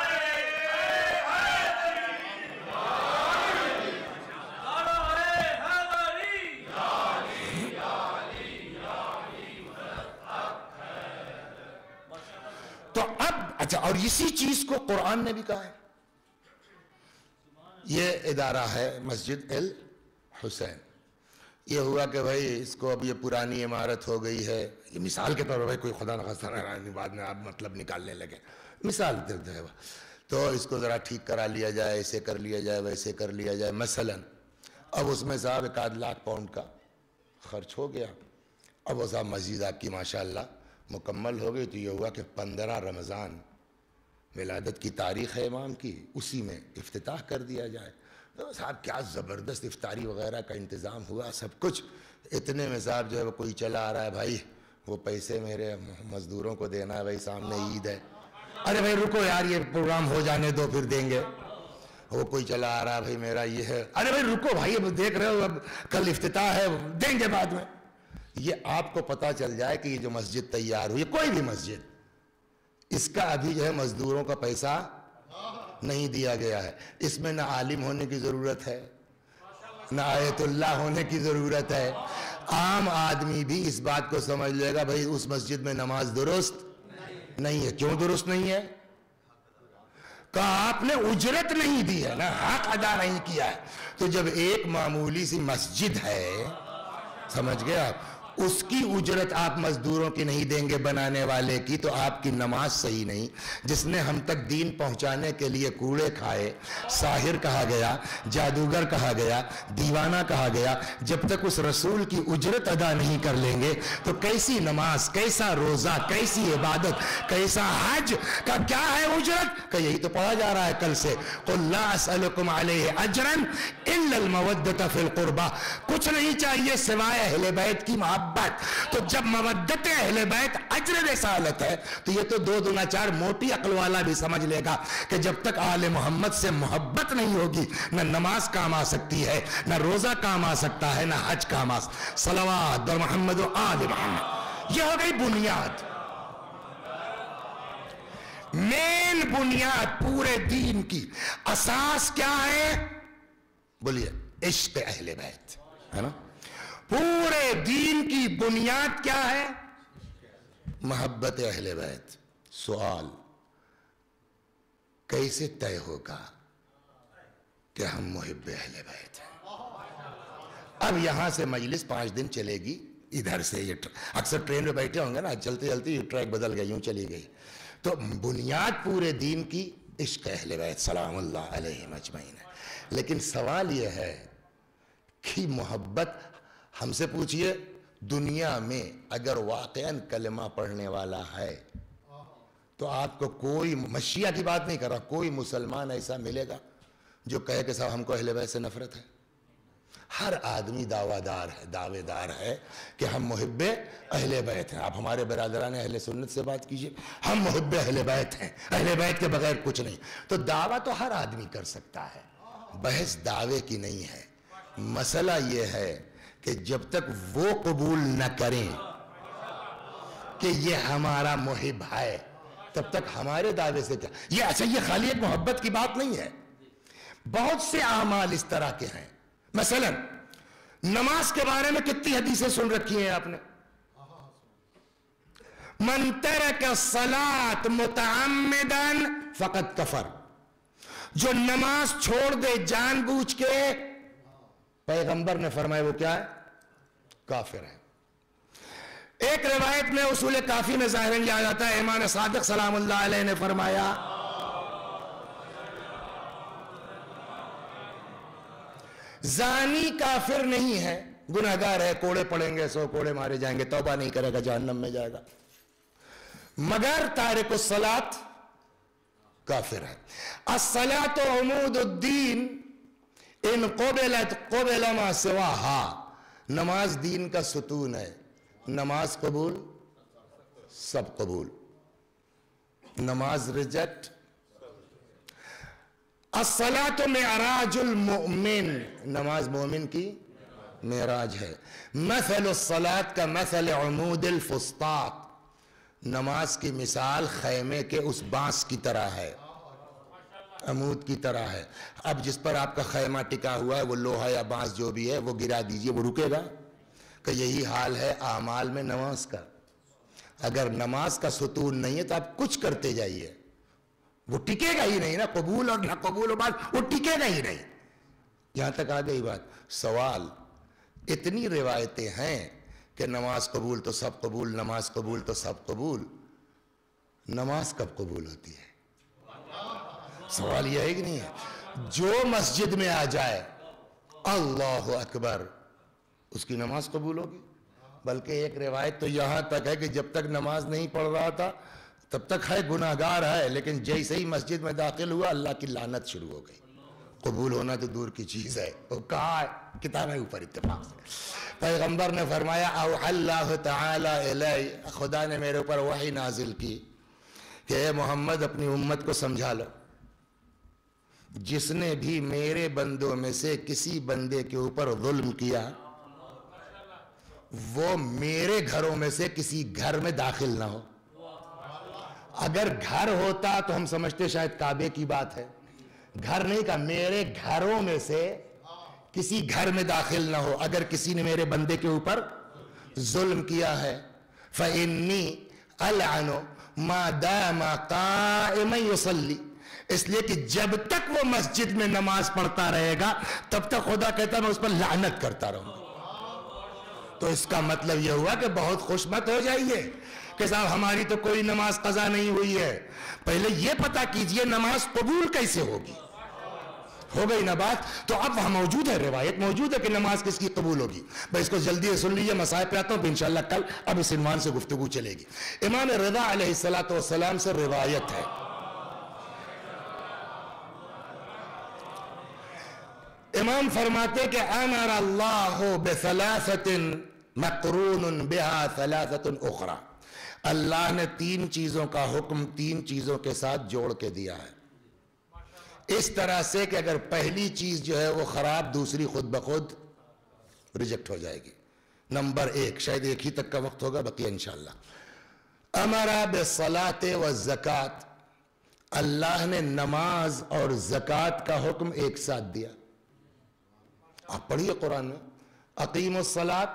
تو اب اچھا، اور اسی چیز کو قرآن نے بھی کہا ہے، یہ ادارہ ہے مسجد الحسین، یہ ہوا کہ بھائی اس کو اب یہ پرانی عمارت ہو گئی ہے، یہ مثال کے طور پر، بھائی کوئی خدا نخواستہ بعد میں آپ مطلب نکالنے لگے، مثال دیتے ہیں، تو اس کو ذرا ٹھیک کرا لیا جائے، ایسے کر لیا جائے، ویسے کر لیا جائے، مثلا اب اس میں صاحب 1 لاکھ پاؤنڈ کا خرچ ہو گیا، اب وہ صاحب مسجد آپ کی ماشاءاللہ مکمل ہو گئی، تو یہ ہوا کہ 15 رمضان ولادت کی تاریخ ہے امام کی، اسی میں افتتاح کر دیا جائے، تو صاحب کیا زبردست افطاری وغیرہ کا انتظام ہوا، سب کچھ، اتنے میں صاحب جو ہے وہ کوئی چلا آ رہا ہے، بھائی وہ پیسے میرے مزدوروں کو دینا ہے، بھائی سامنے عید ہے، ارے بھائی رکو یار یہ پروگرام ہو جانے دو پھر دیں گے، وہ کوئی چلا آ رہا ہے، بھائی میرا یہ ہے، ارے بھائی رکو بھائی اب دیکھ رہے ہو اب کل افتتاح ہے، دیں گے بعد میں۔ یہ آپ کو پتا چل جائے کہ یہ جو مسجد تیار ہوئی، کوئی بھی مسجد، اس کا ابھی جو ہے مزدوروں کا پیسہ نہیں دیا گیا ہے، اس میں نہ عالم ہونے کی ضرورت ہے، نہ آیت اللہ ہونے کی ضرورت ہے، عام آدمی بھی اس بات کو سمجھ لے گا بھائی اس مسجد میں نماز درست نہیں ہے۔ کیوں درست نہیں ہے؟ کہا آپ نے اجرت نہیں دی ہے نا، حق ادا نہیں کیا ہے، تو جب ایک معمولی سی مسجد ہے، سمجھ گئے آپ، اس کی اجرت آپ مزدوروں کی نہیں دیں گے بنانے والے کی، تو آپ کی نماز صحیح نہیں۔ جس نے ہم تک دین پہنچانے کے لیے کوڑے کھائے، ساحر کہا گیا، جادوگر کہا گیا، دیوانہ کہا گیا، جب تک اس رسول کی اجرت ادا نہیں کر لیں گے تو کیسی نماز، کیسا روزہ، کیسی عبادت، کیسا حج کا کیا ہے اجرت؟ کہ یہی تو پڑھا جا رہا ہے کل سے، قُلْ لَا أَسْأَلُكُمْ عَلَيْهِ أَجْرًا إِلَّا الْمَوَدَّةَ فِي الْقُرْبَى، کچھ نہیں چاہیے سوائے اہل بیت کی محبت۔ تو جب مودت اہل بیت اجر رسالت ہے تو یہ تو 2 دنا 4 موٹی عقل والا بھی سمجھ لے گا کہ جب تک آل محمد سے محبت نہیں ہوگی، نہ نماز کام آ سکتی ہے، نہ روزہ کام آ سکتا ہے، نہ حج کام آ سکتا ہے۔ صلوات بر محمد و آل محمد، یہ ہو گئی بنیاد، مین بنیاد پورے دین کی۔ اساس کیا ہے؟ بولیے، عشق اہل بیت ہے نا۔ پورے دین کی بنیاد کیا ہے؟ محبت اہل بیت۔ سوال کیسے طے ہوگا کہ ہم محب اہل بیت ہیں؟ اب یہاں سے مجلس 5 دن چلے گی، ادھر سے یہ اکثر ٹرین میں بیٹھے ہوں گے نا، چلتے چلتے یہ ٹریک بدل گئی، یوں چلی گئی، تو بنیاد پورے دین کی عشق اہل بیت سلام اللہ علیہم اجمعین ہے۔ لیکن سوال یہ ہے کہ محبت، ہم سے پوچھئے دنیا میں اگر واقعاً کلمہ پڑھنے والا ہے تو آپ کو کوئی، مشیعہ کی بات نہیں کر رہا، کوئی مسلمان ایسا ملے گا جو کہے کہ صاحب ہم کو اہل بیت سے نفرت ہے؟ ہر آدمی دعوے دار ہے کہ ہم محب اہل بیت ہیں۔ آپ ہمارے برادران اہل سنت سے بات کیجئے، ہم محب اہل بیت ہیں، اہل بیت کے بغیر کچھ نہیں۔ تو دعویٰ تو ہر آدمی کر سکتا ہے، بحث دعوے کی نہیں ہے۔ مسئلہ یہ ہے کہ جب تک وہ قبول نہ کریں کہ یہ ہمارا محب ہے، تب تک ہمارے دعوے سے کیا؟ یہ اچھا، یہ خالی ایک محبت کی بات نہیں ہے، بہت سے اعمال اس طرح کے ہیں۔ مثلا نماز کے بارے میں کتنی حدیثیں سن رکھی ہیں آپ نے؟ من ترک الصلاۃ متعمدا فقد کفر، جو نماز چھوڑ دے جان بوجھ کے، پیغمبر نے فرمایا وہ کیا ہے؟ کافر ہے۔ ایک روایت میں اصول کافی میں ظاہراً یہ آ جاتا ہے، امام صادق سلام اللہ علیہ نے فرمایا زانی کافر نہیں ہے، گناہگار ہے، کوڑے پڑیں گے، 100 کوڑے مارے جائیں گے، توبہ نہیں کرے گا، جہنم میں جائے گا، مگر تارک الصلاۃ काफिर है। अस्सलातु उमूद उद्दीन इन क़ुबिलत क़ुबिल मा सिवाहा, नमाज दीन का सुतून है, नमाज कबूल सब कबूल, नमाज रिजेक्ट। अस्सलातु मिअराजुल मुमिन, नमाज मोमिन की मेराज है। मसलुस सलात का मसल उमूदिल फुस्तात, नमाज की मिसाल खैमे के उस बांस की तरह है, अमूद की तरह है। अब जिस पर आपका खैमा टिका हुआ है वो लोहा या बांस जो भी है वो गिरा दीजिए, वो रुकेगा? कि यही हाल है आमाल में नमाज का। अगर नमाज का सुतून नहीं है तो आप कुछ करते जाइए, वो टिकेगा ही नहीं ना, कबूल और ना कबूल बात वो टिकेगा ही नहीं। यहां तक आ गई बात। सवाल, इतनी रिवायतें हैं कि नमाज कबूल तो सब कबूल, नमाज कबूल तो सब कबूल, नमाज कब कबूल होती है? सवाल यह है कि नहीं है? जो मस्जिद में आ जाए अल्लाहु अकबर, उसकी नमाज कबूल होगी। बल्कि एक रिवायत तो यहां तक है कि जब तक नमाज नहीं पढ़ रहा था तब तक है गुनाहगार है, लेकिन जैसे ही मस्जिद में दाखिल हुआ अल्लाह की लानत शुरू हो गई। कबूल होना तो दूर की चीज है। वो कहा किताब है ऊपर इत्तेफाक से, पैगंबर ने फरमाया अल्लाह ताला इलै, खुदा ने मेरे ऊपर वही नाजिल की कि ए मोहम्मद अपनी उम्मत को समझा लो, जिसने भी मेरे बंदों में से किसी बंदे के ऊपर जुल्म किया वो मेरे घरों में से किसी घर में दाखिल ना हो। अगर घर होता तो हम समझते शायद काबे की बात है, घर नहीं का, मेरे घरों में से किसी घर में दाखिल ना हो। अगर किसी ने मेरे बंदे के ऊपर जुल्म किया है फ़इन्नी अलअनु मा दामा काइमन युसल्ली, इसलिए कि जब तक वो मस्जिद में नमाज पढ़ता रहेगा तब तक खुदा कहता मैं उस पर लानत करता रहूंगा। तो इसका मतलब यह हुआ कि बहुत खुश मत हो जाइए कि साहब हमारी तो कोई नमाज कज़ा नहीं हुई है। पहले यह पता कीजिए नमाज कबूल कैसे होगी। हो गई ना बात? तो अब वहां मौजूद है, रिवायत मौजूद है कि नमाज किसकी कबूल होगी। मैं इसको जल्दी से सुन लीजिए, मसाइल पे आता हूं, इंशाअल्लाह कल अब इस इन्वान से गुफ्तगू चलेगी। इमाम रिज़ा अलैहिस्सलातु वस्सलाम से रिवायत है, इमाम फरमाते कि अमर अल्लाह बिसलासतिन मक़रूनुन बिहा सलासतुन उखरा, अल्लाह ने 3 चीजों का हुक्म 3 चीजों के साथ जोड़ के दिया है, इस तरह से कि अगर पहली चीज जो है वो खराब, दूसरी खुद ब खुद रिजेक्ट हो जाएगी। नंबर 1, शायद एक ही तक का वक्त होगा, बकिया इंशाअल्लाह। अमरा बिस्सलाते व ज़कात, अल्लाह ने नमाज और ज़कात का हुक्म एक साथ दिया। आप पढ़िए कुरान में, अकीमुस्सलात,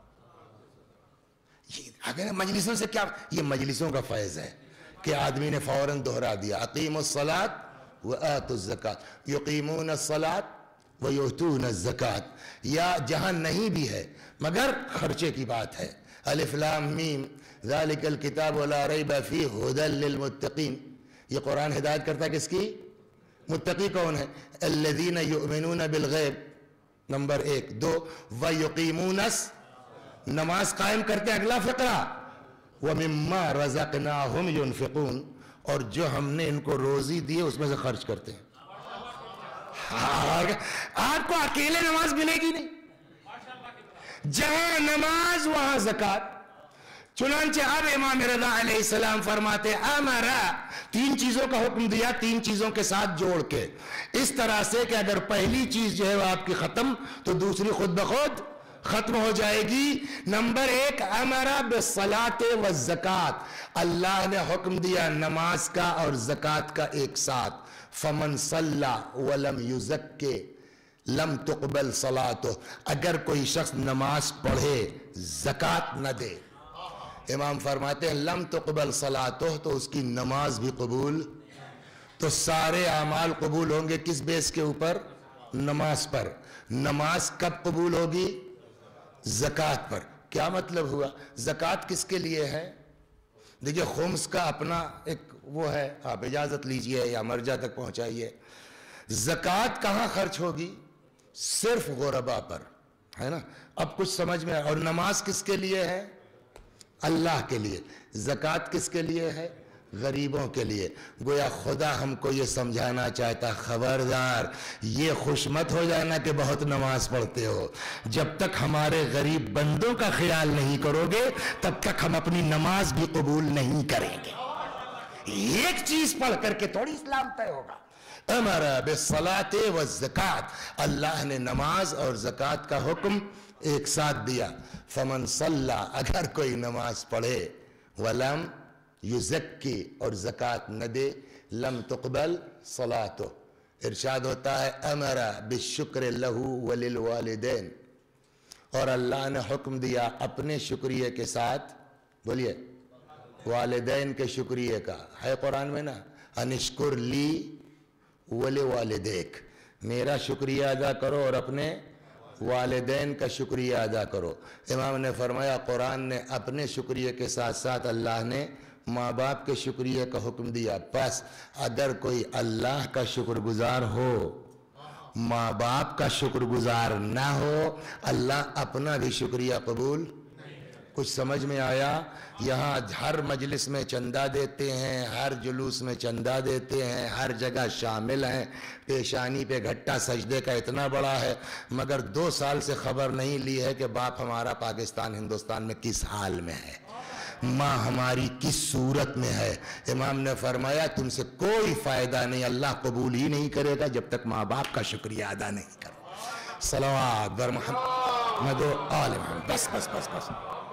अगर मजलिसों से क्या, ये मजलिसों का फैज़ है कि आदमी ने फौरन दोहरा दिया, अकीमुस्सलात व आतुज़्ज़कात, युक़ीमूनस्सलात व युतूनज़्ज़कात, या जहां नहीं भी है मगर खर्चे की बात है। अलिफ लाम मीम ज़ालिकल किताबु ला रैब फ़ीहि हुदल लिल मुत्तक़ीन, ये कुरान हिदायत करता है किसकी? मुत्तक़ी कौन है? अल्लज़ीना युमिनून बिल गैब, नंबर 1। 2 व युक़ीमूनस, नमाज कायम करते हैं, अगला फ़िक़रा, व मिम्मा रज़क़नाहुम युनफ़िक़ून, और जो हमने इनको रोजी दी है उसमें से खर्च करते हैं। आपको अकेले नमाज मिलेगी नहीं, जहां नमाज वहां ज़कात। चुनांचे अब इमाम रज़ा अलैहिस्सलाम फरमाते अमरा, 3 चीजों का हुक्म दिया 3 चीजों के साथ जोड़ के, इस तरह से कि अगर पहली चीज जो है वो आपकी खत्म तो दूसरी खुद ब खुद खत्म हो जाएगी। नंबर 1, अमरा बिस्सलाते व ज़कात, अल्लाह ने हुक्म दिया नमाज का और ज़कात का एक साथ। फमन सल्ला वलम युज़क्के लम तुक़बल सलातो, अगर कोई शख्स नमाज पढ़े ज़कात न दे, इमाम फरमाते हैं लम तुक़बल सलातो, तो उसकी नमाज भी कबूल। तो सारे अमाल कबूल होंगे किस बेस के ऊपर? नमाज पर। नमाज कब कबूल होगी? ज़कात पर। क्या मतलब हुआ? ज़कात किसके लिए है? देखिए खुम्स का अपना एक वो है, आप इजाज़त लीजिए या मर्जा तक पहुंचाइए। ज़कात कहाँ खर्च होगी? सिर्फ गुरबा पर, है ना। अब कुछ समझ में। और नमाज किसके लिए है? अल्लाह के लिए। ज़कात किसके लिए है? غریبوں کے لیے. گویا خدا ہم کو یہ سمجھانا چاہتا خبردار یہ خوش مت ہو جانا کہ بہت نماز پڑھتے ہو. جب تک ہمارے غریب بندوں کا خیال نہیں کرو گے تب تک ہم اپنی نماز بھی قبول نہیں کریں گے. ایک چیز پڑھ کر کے تھوڑی اسلام طے ہوگا. امر بالصلاۃ والزکات، اللہ نے نماز اور زکات کا حکم ایک ساتھ دیا. فمن صلی، اگر کوئی نماز پڑھے ولم یزکی اور زکات نہ دے لم تقبل صلاتہ. ارشاد ہوتا ہے امر بالشکر لہ وللوالدین، اور اللہ نے حکم دیا اپنے شکریہ کے ساتھ، بولیے والدین کے شکریہ کا. ہے قرآن میں نا، انشکر لی ولوالدیک، میرا شکریہ ادا کرو اور اپنے والدین کا شکریہ ادا کرو. امام نے فرمایا قرآن نے اپنے شکریہ کے ساتھ ساتھ اللہ نے ماں باپ کے شکریہ کا حکم دیا. بس اگر کوئی اللہ کا شکر گزار ہو، ماں باپ کا شکر گزار نہ ہو، اللہ اپنا بھی شکریہ قبول. کچھ سمجھ میں آیا؟ یہاں ہر مجلس میں چندہ دیتے ہیں، ہر جلوس میں چندہ دیتے ہیں، ہر جگہ شامل ہیں، پیشانی پہ گھٹا سجدے کا اتنا بڑا ہے، مگر 2 سال سے خبر نہیں لی ہے کہ باپ ہمارا پاکستان ہندوستان میں کس حال میں ہے، ماں ہماری کس صورت میں ہے. امام نے فرمایا تم سے کوئی فائدہ نہیں، اللہ قبول ہی نہیں کرے گا جب تک ماں باپ کا شکریہ ادا نہیں کرو. صلوات بر محمد و آل محمد. بس بس بس بس.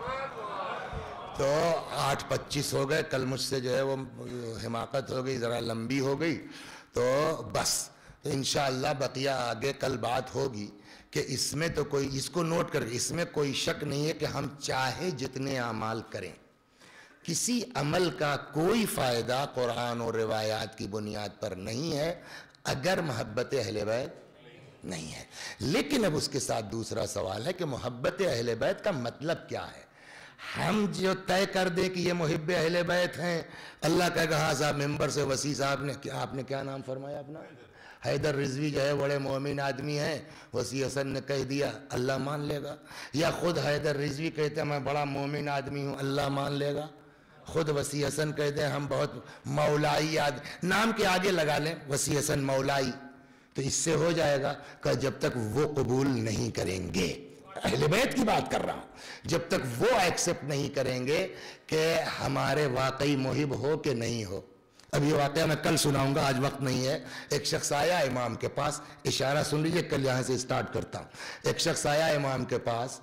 تو 8:25 ہو گئے. کل مجھ سے جو ہے وہ حماقت ہو گئی، ذرا لمبی ہو گئی، تو بس انشاءاللہ بقیہ آگے کل بات ہوگی کہ اس میں تو کوئی، اس کو نوٹ کر، اس میں کوئی شک نہیں ہے کہ ہم چاہے جتنے اعمال کریں، کسی عمل کا کوئی فائدہ قرآن اور روایات کی بنیاد پر نہیں ہے اگر محبت اہل بیت نہیں ہے. لیکن اب اس کے ساتھ دوسرا سوال ہے کہ محبت اہل بیت کا مطلب کیا ہے. ہم جو طے کر دیں کہ یہ محب اہل بیت ہیں، اللہ کہے گا ہاں صاحب ممبر سے وسیع صاحب نے، آپ نے کیا نام فرمایا اپنا؟ حیدر رضوی جو ہے بڑے مومن آدمی ہیں، وسیع حسن نے کہہ دیا، اللہ مان لے گا. یا خود حیدر رضوی کہتے ہیں میں بڑا مومن آدمی ہوں، اللہ مان لے گا. خود وسیع حسن کہتے ہیں ہم بہت مولائی نام کے آگے لگا لیں وسیع حسن مولائی، تو اس سے ہو جائے گا کہ جب تک وہ قبول نہیں کریں گے، اہل بیت کی بات کر رہا ہوں، جب تک وہ ایکسپٹ نہیں کریں گے کہ ہمارے واقعی محب ہو کہ نہیں ہو. اب یہ واقعہ میں کل سناؤں گا، آج وقت نہیں ہے. ایک شخص آیا امام کے پاس، اشارہ سن لیجئے، کل یہاں سے سٹارٹ کرتا ہوں. ایک شخص آیا امام کے پاس،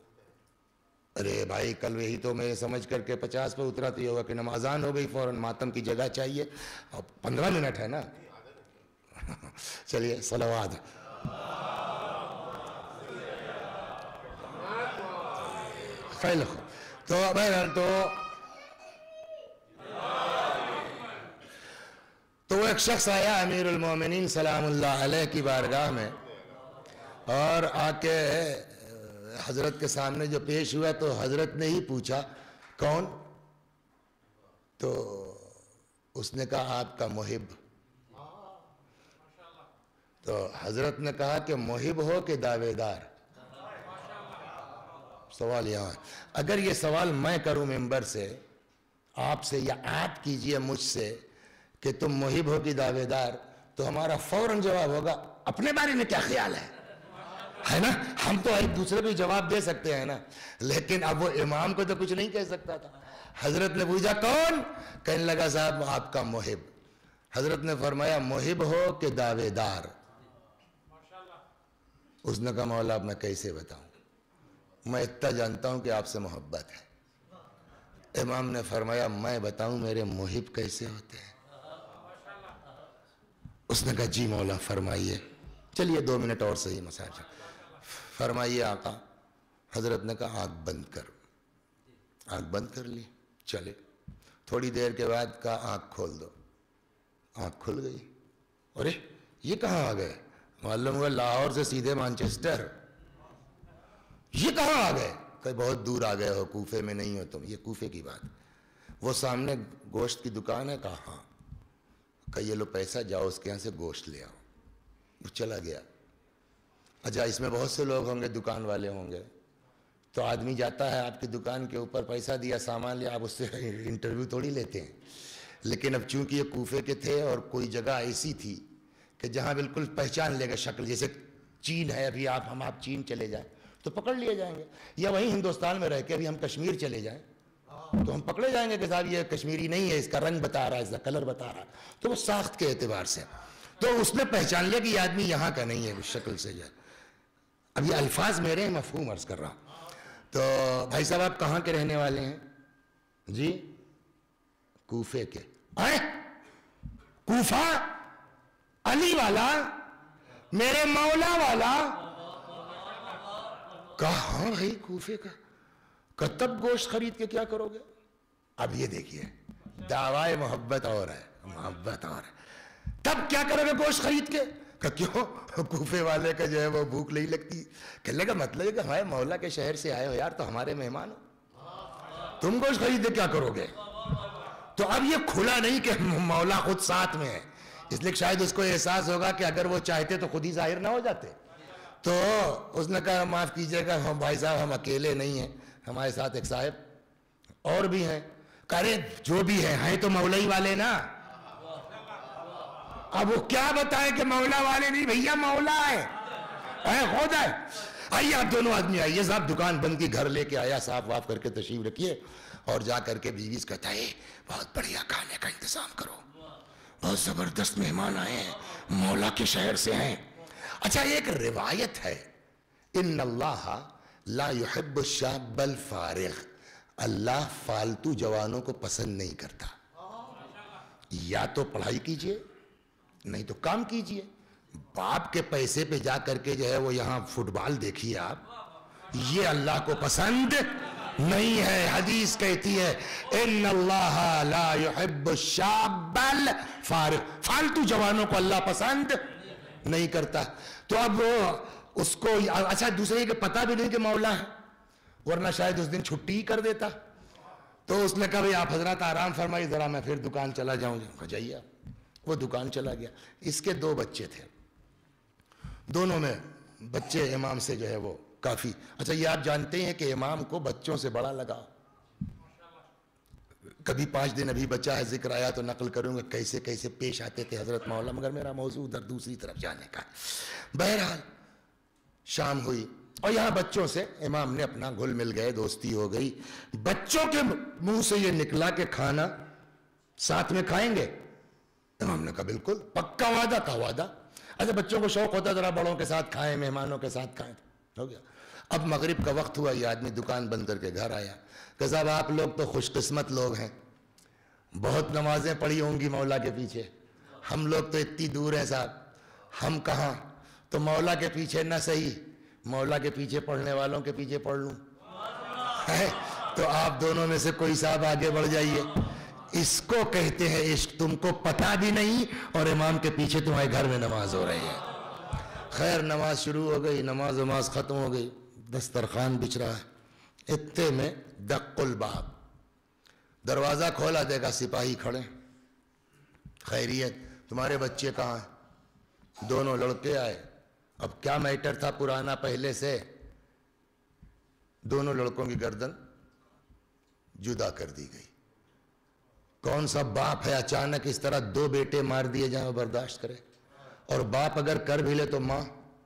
ارے بھائی کل یہی تو میں سمجھ کر کے 50 پہ اترا تو یہ ہوا کہ نمازان ہو گئی، فوراً ماتم کی جگہ چاہیے، اور 15 منٹ ہے نا. چلیے صلوات. تو بہرحال تو ایک شخص آیا امیر المومنین سلام اللہ علیہ کی بارگاہ میں، اور آ کے حضرت کے سامنے جو پیش ہوا تو حضرت نے ہی پوچھا کون؟ تو اس نے کہا آپ کا محب. تو حضرت نے کہا کہ محب ہو کہ دعوے دار؟ سوال یہاں ہے. اگر یہ سوال میں کروں ممبر سے آپ سے، یا آپ کیجئے مجھ سے کہ تم محب ہو کہ دعوے دار، تو ہمارا فوراً جواب ہوگا اپنے بارے میں کیا خیال ہے نا. ہم تو ایک دوسرے کو جواب دے سکتے ہیں نا، لیکن اب وہ امام کو تو کچھ نہیں کہہ سکتا تھا. حضرت نے پوچھا کون؟ کہنے لگا صاحب آپ کا محب. حضرت نے فرمایا محب ہو کہ دعوے دار؟ اس نے کہا مولا اب میں کیسے بتاؤں، میں اتنا جانتا ہوں کہ آپ سے محبت ہے. امام نے فرمایا میں بتاؤں میرے محب کیسے ہوتے ہیں؟ اس نے کہا جی مولا فرمائیے. چلیے 2 منٹ اور صحیح مساج فرمائیے آقا. حضرت نے کہا آنکھ بند کر. آنکھ بند کر لی. چلے تھوڑی دیر کے بعد کہا آنکھ کھول دو. آنکھ کھل گئی. ارے یہ کہاں آ گئے؟ معلوم ہوا لاہور سے سیدھے مانچسٹر. یہ کہاں آ گئے؟ کہ بہت دور آ گئے ہو، کوفے میں نہیں ہو تم. یہ کوفے کی بات. وہ سامنے گوشت کی دکان ہے. کہا ہاں. کہ یہ لو پیسہ، جاؤ اس کے یہاں سے گوشت لے آؤ. وہ چلا گیا. اچھا اس میں بہت سے لوگ ہوں گے، دکان والے ہوں گے، تو آدمی جاتا ہے آپ کی دکان کے اوپر، پیسہ دیا، سامان لیا، آپ اس سے انٹرویو تھوڑی لیتے ہیں. لیکن اب چونکہ یہ کوفے کے تھے اور کوئی جگہ ایسی تھی کہ جہاں بالکل پہچان لے گا شکل، جیسے چین ہے، ابھی ہم آپ چین چلے جائیں تو پکڑ لیے جائیں گے، یا وہیں ہندوستان میں رہ کے ابھی ہم کشمیر چلے جائیں تو ہم پکڑے جائیں گے کہ صاحب یہ کشمیری نہیں ہے، اس کا رنگ بتا رہا ہے، اس کا کلر بتا رہا ہے. تو وہ ساخت کے اعتبار سے تو اس نے پہچان لیا کہ یہ آدمی یہاں کا نہیں ہے اس شکل سے. جو ہے اب یہ الفاظ میرے ہیں، مفہوم عرض کر رہا ہوں. تو بھائی صاحب آپ کہاں کے رہنے والے ہیں؟ جی کوفے کے. کوفہ علی والا، میرے مولا والا. کہاں بھائی کوفے کا؟ تب گوشت خرید کے کیا کرو گے؟ اب یہ دیکھیے دعوی محبت اور ہے، محبت اور ہے. تب کیا کرو گے گوشت خرید کے؟ کہ کیوں؟ کوفے والے کا جو ہے وہ بھوک نہیں لگتی. کہنے کا مطلب ہے کہ ہمارے مولا کے شہر سے آئے ہو یار، تو ہمارے مہمان ہو، تم گوشت خرید کے کیا کرو گے؟ تو اب یہ کھلا نہیں کہ مولا خود ساتھ میں ہے، اس لیے شاید اس کو احساس ہوگا کہ اگر وہ چاہتے تو خود ہی ظاہر نہ ہو جاتے. تو اس نے کہا معاف کیجئے گا ہم بھائی صاحب، ہم اکیلے نہیں ہیں، ہمارے ساتھ ایک صاحب اور بھی ہیں. کرے جو بھی ہیں تو مولوی والے نا. اب وہ کیا بتائے کہ مولا والے نہیں، بھیا مولا ہے خود ہے. آئیے آپ دونوں آدمی آئیے. صاحب دکان بند کی، گھر لے کے آیا، صاف واف کر کے تشریف رکھیے، اور جا کر کے بیوی سے کہتا ہے بہت بڑھیا کھانے کا انتظام کرو، بہت زبردست مہمان آئے ہیں، مولا کے شہر سے ہیں. اچھا ایک روایت ہے، ان اللہ لا يحب الشاب الفارغ، اللہ فالتو جوانوں کو پسند نہیں کرتا. یا تو پڑھائی کیجئے نہیں تو کام کیجئے. باپ کے پیسے پہ جا کر کے جو ہے وہ یہاں فٹ بال دیکھیے آپ، یہ اللہ کو پسند نہیں ہے. حدیث کہتی ہے ان اللہ لا يحب الشاب الفارغ، فالتو جوانوں کو اللہ پسند نہیں کرتا. تو اب اس کو اچھا دوسرے کے پتہ بھی نہیں کہ مولا ہے، ورنہ شاید اس دن چھٹی ہی کر دیتا. تو اس نے کہا بھئی آپ حضرات آرام فرمائیے ذرا، میں پھر دکان چلا جاؤں. جائیے آپ. وہ دکان چلا گیا. اس کے 2 بچے تھے، دونوں میں بچے امام سے جو ہے وہ کافی. اچھا یہ آپ جانتے ہیں کہ امام کو بچوں سے بڑا لگا. کبھی 5 دن ابھی بچہ ہے، ذکر آیا تو نقل کروں گا کیسے کیسے پیش آتے تھے حضرت مولا، مگر میرا موضوع ادھر دوسری طرف جانے کا. بہرحال شام ہوئی اور یہاں بچوں سے امام نے اپنا گھل مل گئے، دوستی ہو گئی. بچوں کے منہ سے یہ نکلا کہ کھانا ساتھ میں کھائیں گے. امام نے کہا بالکل، پکا وعدہ. کا وعدہ؟ اچھا بچوں کو شوق ہوتا ذرا بڑوں کے ساتھ کھائیں، مہمانوں کے ساتھ کھائیں. ہو گیا. اب مغرب کا وقت ہوا، یہ آدمی دکان بند کر کے گھر آیا کہ صاحب آپ لوگ تو خوش قسمت لوگ ہیں، بہت نمازیں پڑھی ہوں گی مولا کے پیچھے، ہم لوگ تو اتنی دور ہیں صاحب، ہم کہاں. تو مولا کے پیچھے نہ صحیح، مولا کے پیچھے پڑھنے والوں کے پیچھے پڑھ لوں. تو آپ دونوں میں سے کوئی صاحب آگے بڑھ جائیے. اس کو کہتے ہیں عشق. تم کو پتہ بھی نہیں اور امام کے پیچھے تمہارے گھر میں نماز ہو رہی ہے. خیر نماز شروع ہو گئی، نماز ختم ہو گئی، دسترخوان بچھ رہا ہے. اتنے میں دق الباب، دروازہ کھولا، دیکھا سپاہی کھڑے. خیریت، تمہارے بچے کہاں ہیں؟ دونوں لڑکے آئے. اب کیا میٹر تھا پرانا پہلے سے، دونوں لڑکوں کی گردن جدا کر دی گئی. کون سا باپ ہے اچانک اس طرح 2 بیٹے مار دیے جائیں وہ برداشت کرے؟ اور باپ اگر کر بھی لے تو ماں.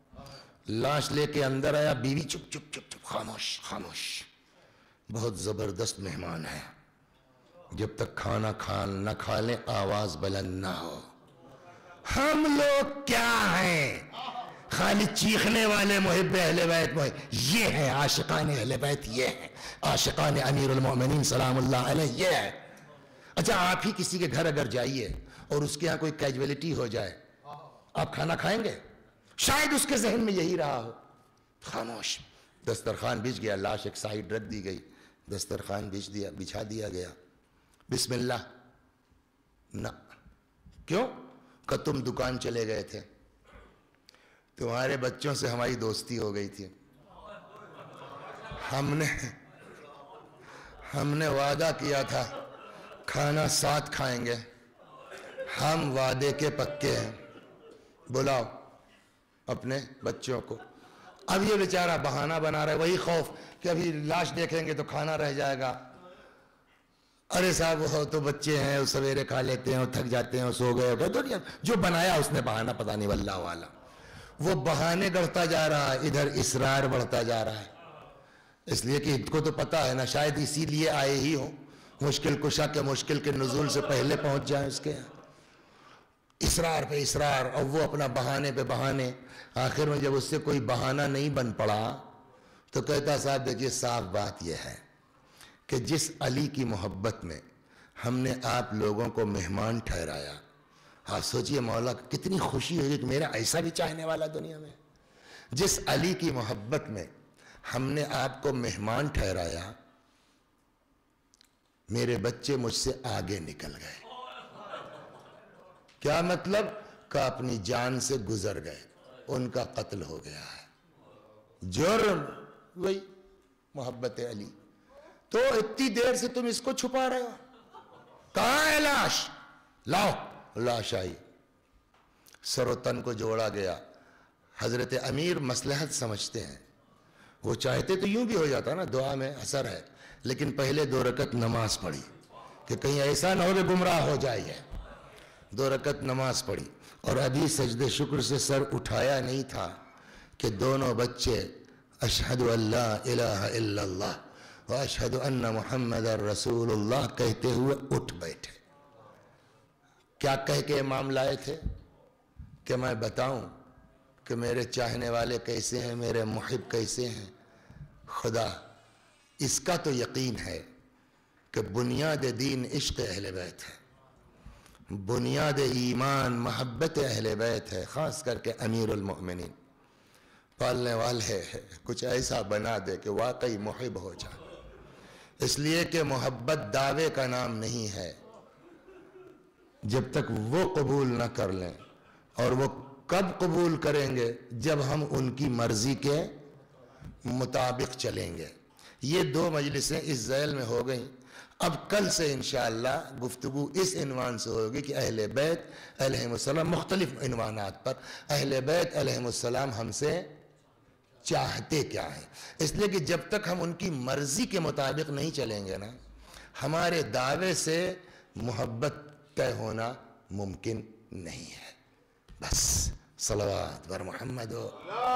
لاش لے کے اندر آیا، بیوی چپ چپ چپ چپ، خاموش خاموش. بہت زبردست مہمان ہے، جب تک کھانا نہ کھا لیں آواز بلند نہ ہو. ہم لوگ کیا ہیں؟ خالی چیخنے والے محب اہل بیت. یہ ہے عاشقان اہل بیت، یہ ہے عاشقان امیر المومنین سلام اللہ علیہ، یہ ہے. اچھا آپ ہی کسی کے گھر اگر جائیے اور اس کے ہاں کوئی کیجولیٹی ہو جائے، آپ کھانا کھائیں گے؟ شاید اس کے ذہن میں یہی رہا ہو. خاموش. دسترخوان بچھ گیا، لاش ایک سائیڈ رکھ دی گئی، دسترخوان بچھا دیا گیا. بسم اللہ نہ. کیوں؟ کہ تم دکان چلے گئے تھے، تمہارے بچوں سے ہماری دوستی ہو گئی تھی، ہم نے وعدہ کیا تھا کھانا ساتھ کھائیں گے، ہم وعدے کے پکے ہیں. بلاؤ اپنے بچوں کو. اب یہ بیچارہ بہانہ بنا رہا ہے، وہی خوف کہ ابھی لاش دیکھیں گے تو کھانا رہ جائے گا. ارے صاحب وہ تو بچے ہیں، وہ سویرے کھا لیتے ہیں، وہ تھک جاتے ہیں، وہ سو گئے تو جو بنایا اس نے بہانہ پتہ نہیں واللہ والا، وہ بہانے گڑھتا جا رہا ہے، ادھر اسرار بڑھتا جا رہا ہے. اس لیے کہ ان کو تو پتا ہے نا، شاید اسی لیے آئے ہی ہوں، مشکل کشا کے مشکل کے نزول سے پہلے پہنچ جائیں اس کے. اسرار پہ اسرار، اور وہ اپنا بہانے پہ بہانے. آخر میں جب اس سے کوئی بہانہ نہیں بن پڑا تو کہتا صاحب دیکھیے صاف بات یہ ہے کہ جس علی کی محبت میں ہم نے آپ لوگوں کو مہمان ٹھہرایا، آپ سوچئے مولا کتنی خوشی ہوگی کہ میرا ایسا بھی چاہنے والا دنیا میں. جس علی کی محبت میں ہم نے آپ کو مہمان ٹھہرایا، میرے بچے مجھ سے آگے نکل گئے. کیا مطلب؟ کہ اپنی جان سے گزر گئے، ان کا قتل ہو گیا ہے. جرم وہی محبت علی. تو اتنی دیر سے تم اس کو چھپا رہے ہو. کہاں ہے لاش؟ لاؤ. لاش آئی، سر و تن کو جوڑا گیا. حضرت امیر مصلحت سمجھتے ہیں، وہ چاہتے تو یوں بھی ہو جاتا نا، دعا میں اثر ہے، لیکن پہلے 2 رکعت نماز پڑھی کہ کہیں ایسا نہ ہو کہ گمراہ ہو جائے. 2 رکعت نماز پڑھی اور ابھی سجدے شکر سے سر اٹھایا نہیں تھا کہ دونوں بچے اشہد ان لا الہ الا اللہ و اشہد ان محمد رسول اللہ کہتے ہوئے اٹھ بیٹھے. کیا کہہ کے امام لائے تھے کہ میں بتاؤں کہ میرے چاہنے والے کیسے ہیں، میرے محب کیسے ہیں. خدا اس کا تو یقین ہے کہ بنیاد دین عشق اہل بیت ہے، بنیاد ایمان محبت اہل بیت ہے، خاص کر کے امیر المؤمنین. پالنے والے کچھ ایسا بنا دے کہ واقعی محب ہو جائے. اس لیے کہ محبت دعوے کا نام نہیں ہے جب تک وہ قبول نہ کر لیں. اور وہ کب قبول کریں گے؟ جب ہم ان کی مرضی کے مطابق چلیں گے. یہ 2 مجلسیں اس ذیل میں ہو گئیں. اب کل سے انشاءاللہ گفتگو اس عنوان سے ہوگی کہ اہل بیت علیہم السلام، مختلف عنوانات پر اہل بیت علیہم السلام ہم سے چاہتے کیا ہیں. اس لیے کہ جب تک ہم ان کی مرضی کے مطابق نہیں چلیں گے نا، ہمارے دعوے سے محبت طے ہونا ممکن نہیں ہے. بس صلوات بر محمد و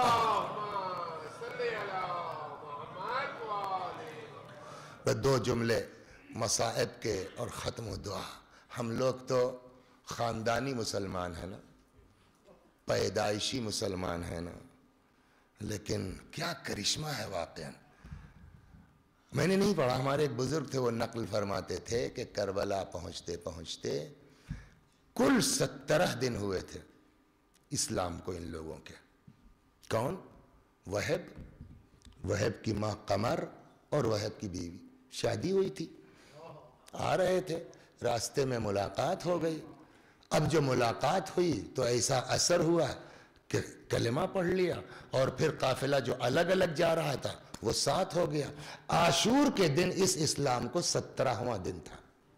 بس 2 جملے مصائب کے اور ختم و دعا. ہم لوگ تو خاندانی مسلمان ہیں نا، پیدائشی مسلمان ہیں نا، لیکن کیا کرشمہ ہے واقعا. میں نے نہیں پڑھا، ہمارے ایک بزرگ تھے، وہ نقل فرماتے تھے کہ کربلا پہنچتے پہنچتے کل 17 دن ہوئے تھے اسلام کو ان لوگوں کے. کون؟ وہب کی ماں قمر اور وہب کی بیوی شادی ہوئی تھی. آ رہے تھے، راستے میں ملاقات ہو گئی. اب جو ملاقات ہوئی تو ایسا اثر ہوا کہ کلمہ پڑھ لیا، اور پھر قافلہ جو الگ الگ جا رہا تھا وہ ساتھ ہو گیا. عاشور کے دن اس اسلام کو 17واں دن تھا.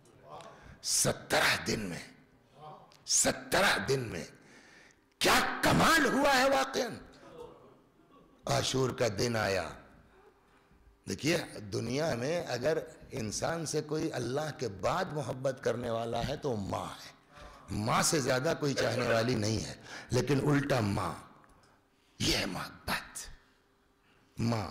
17 دن میں کیا کمال ہوا ہے واقعا. عاشور کا دن آیا. دیکھیے دنیا میں اگر انسان سے کوئی اللہ کے بعد محبت کرنے والا ہے تو ماں ہے. ماں سے زیادہ کوئی چاہنے والی نہیں ہے، لیکن الٹا ماں، یہ ہے محبت. ماں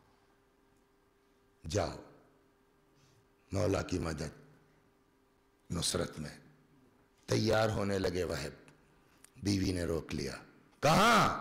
جاؤ مولا کی مدد نصرت میں. تیار ہونے لگے وہب، بیوی نے روک لیا. کہاں؟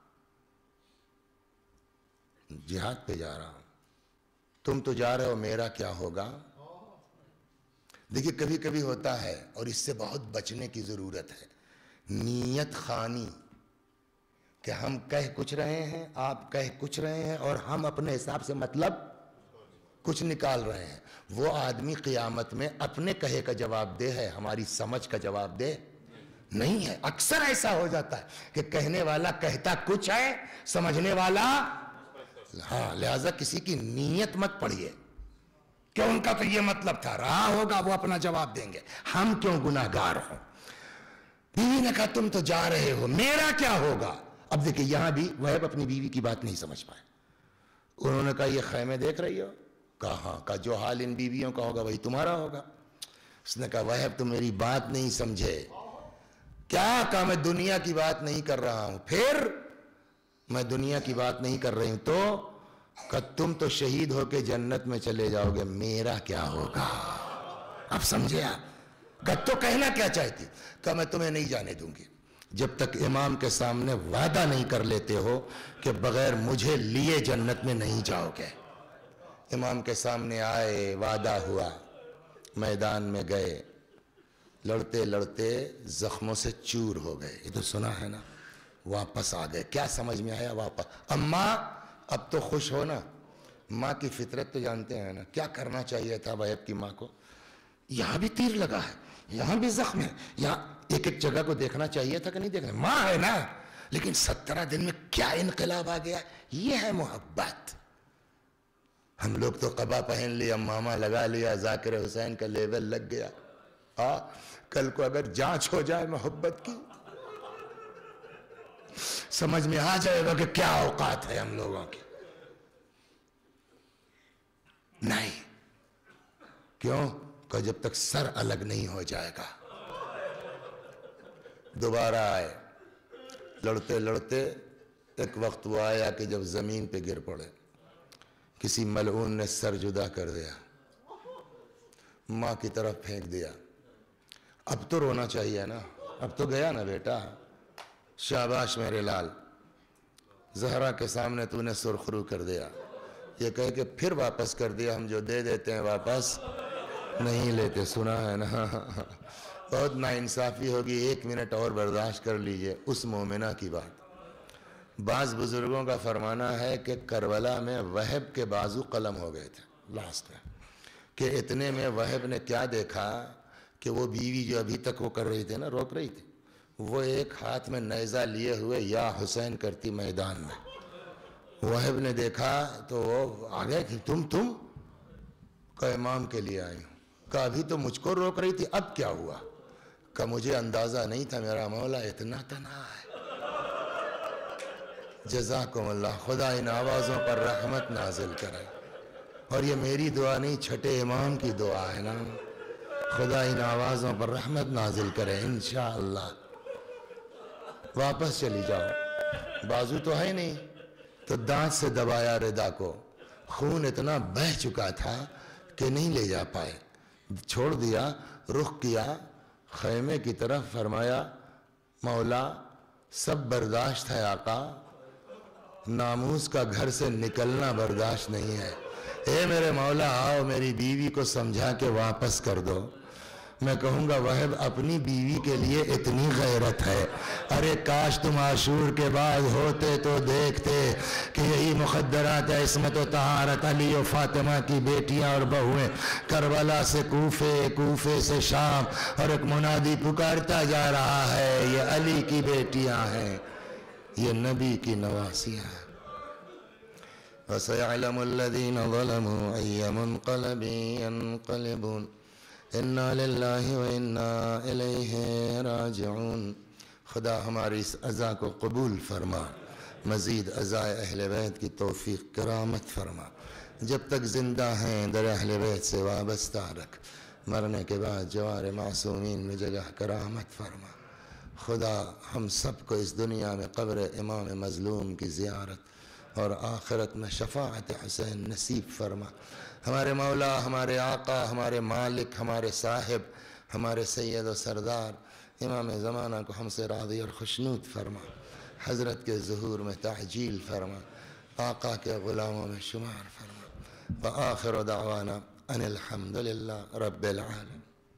جہاد پہ جا رہا ہوں. تم تو جا رہے ہو، میرا کیا ہوگا؟ دیکھیے کبھی کبھی ہوتا ہے، اور اس سے بہت بچنے کی ضرورت ہے، نیت خانی، کہ ہم کہہ کچھ رہے ہیں، آپ کہہ کچھ رہے ہیں، اور ہم اپنے حساب سے مطلب کچھ نکال رہے ہیں. وہ آدمی قیامت میں اپنے کہے کا جواب دہ ہے، ہماری سمجھ کا جواب دہ نہیں ہے. اکثر ایسا ہو جاتا ہے کہ کہنے والا کہتا کچھ ہے، سمجھنے والا. ہاں، لہذا کسی کی نیت مت پڑھیے کہ ان کا تو یہ مطلب تھا، رہا ہوگا وہ اپنا جواب دیں گے. ہم کیوں گناہگار ہوں؟ بیوی نے کہا تم تو جا رہے ہو، میرا کیا ہوگا؟ اب دیکھیں یہاں بھی وہ اپنی بیوی کی بات نہیں سمجھ پائے. انہوں نے کہا یہ خیمے دیکھ رہی ہو؟ کہا ہاں. کہا جو حال ان بیویوں کا ہوگا وہی تمہارا ہوگا. اس نے کہا وہب تم میری بات نہیں سمجھے. کیا کہا میں دنیا کی بات نہیں کر رہا ہوں. پھر میں دنیا کی بات نہیں کر رہی ہوں تو کہ تم تو شہید ہو کے جنت میں چلے جاؤ گے, میرا کیا ہوگا. اب سمجھے آپ کہ تو کہنا کیا چاہتی. کہ میں تمہیں نہیں جانے دوں گی جب تک امام کے سامنے وعدہ نہیں کر لیتے ہو کہ بغیر مجھے لیے جنت میں نہیں جاؤ گے. امام کے سامنے آئے, وعدہ ہوا, میدان میں گئے, لڑتے لڑتے زخموں سے چور ہو گئے. یہ تو سنا ہے نا. واپس آ گئے. کیا سمجھ میں آیا؟ واپس. اماں اب تو خوش ہو نا. ماں کی فطرت تو جانتے ہیں نا. کیا کرنا چاہیے تھا وہب کی ماں کو؟ یہاں بھی تیر لگا ہے, یہاں بھی زخم ہے, یہاں ایک ایک جگہ کو دیکھنا چاہیے تھا کہ نہیں دیکھنا. ماں ہے نا. لیکن 17 دن میں کیا انقلاب آ گیا. یہ ہے محبت. ہم لوگ تو قبا پہن لیا, ماما لگا لیا, ذاکر حسین کا لیول لگ گیا. کل کو اگر جانچ ہو جائے محبت کی سمجھ میں آ جائے گا کہ کیا اوقات ہے ہم لوگوں کی. نہیں کیوں کہ جب تک سر الگ نہیں ہو جائے گا. دوبارہ آئے, لڑتے لڑتے ایک وقت وہ آیا کہ جب زمین پہ گر پڑے. کسی ملعون نے سر جدا کر دیا, ماں کی طرف پھینک دیا. اب تو رونا چاہیے نا. اب تو گیا نا بیٹا. شاباش میرے لال, زہرا کے سامنے تو نے سرخرو کر دیا. یہ کہہ کہ پھر واپس کر دیا. ہم جو دے دیتے ہیں واپس نہیں لیتے. سنا ہے نا. بہت ناانصافی ہوگی. 1 منٹ اور برداشت کر لیجئے. اس مومنہ کی بات. بعض بزرگوں کا فرمانا ہے کہ کربلا میں وہب کے بازو قلم ہو گئے تھے لاسٹ میں. کہ اتنے میں وہب نے کیا دیکھا کہ وہ بیوی جو ابھی تک وہ کر رہی تھی نا, روک رہی تھی, وہ ایک ہاتھ میں نیزہ لیے ہوئے یا حسین کرتی میدان میں. وہب نے دیکھا تو وہ آگے کہ تم کہ امام کے لیے آئی ہوں. کہ ابھی تو مجھ کو روک رہی تھی, اب کیا ہوا؟ کہ مجھے اندازہ نہیں تھا میرا مولا اتنا تنہا ہے. جزاکم اللہ. خدا ان آوازوں پر رحمت نازل کرے. اور یہ میری دعا نہیں, چھٹے امام کی دعا ہے نا. خدا ان آوازوں پر رحمت نازل کرے انشاءاللہ. واپس چلی جاؤ. بازو تو ہے نہیں تو دانت سے دبایا ردا کو. خون اتنا بہہ چکا تھا کہ نہیں لے جا پائے. چھوڑ دیا, رخ کیا خیمے کی طرف. فرمایا مولا سب برداشت ہے آقا, ناموس کا گھر سے نکلنا برداشت نہیں ہے. اے میرے مولا آؤ میری بیوی کو سمجھا کے واپس کر دو. میں کہوں گا وہب اپنی بیوی کے لیے اتنی غیرت ہے. ارے کاش تم عاشور کے بعد ہوتے تو دیکھتے کہ یہی مخدرات عصمت و طہارت علی و فاطمہ کی بیٹیاں اور بہویں کربلا سے کوفے, کوفے سے شام, اور ایک منادی پکارتا جا رہا ہے یہ علی کی بیٹیاں ہیں, یہ نبی کی نواسیاں ہیں. وَسَيَعْلَمُ الَّذِينَ ظَلَمُوا أَيَّ مُنْقَلَبٍ يَنْقَلِبُونَ اِنَّا لِلَّهِ وَإِنَّا إِلَيْهِ رَاجِعُونَ. خدا ہماری اس عزا کو قبول فرما. مزید عزائے اہل بیت کی توفیق کرامت فرما. جب تک زندہ ہیں در اہل بیت سے وابستہ رکھ. مرنے کے بعد جوار معصومین میں جگہ کرامت فرما. خدا ہم سب کو اس دنیا میں قبر امام مظلوم کی زیارت اور آخرت میں شفاعت حسین نصیب فرما. ہمارے مولا, ہمارے آقا, ہمارے مالک, ہمارے صاحب, ہمارے سید و سردار امام زمانہ کو ہم سے راضی اور خوشنود فرما. حضرت کے ظہور میں تعجیل فرما. آقا کے غلاموں میں شمار فرما. وآخر دعوانا ان الحمد للہ رب العالمین.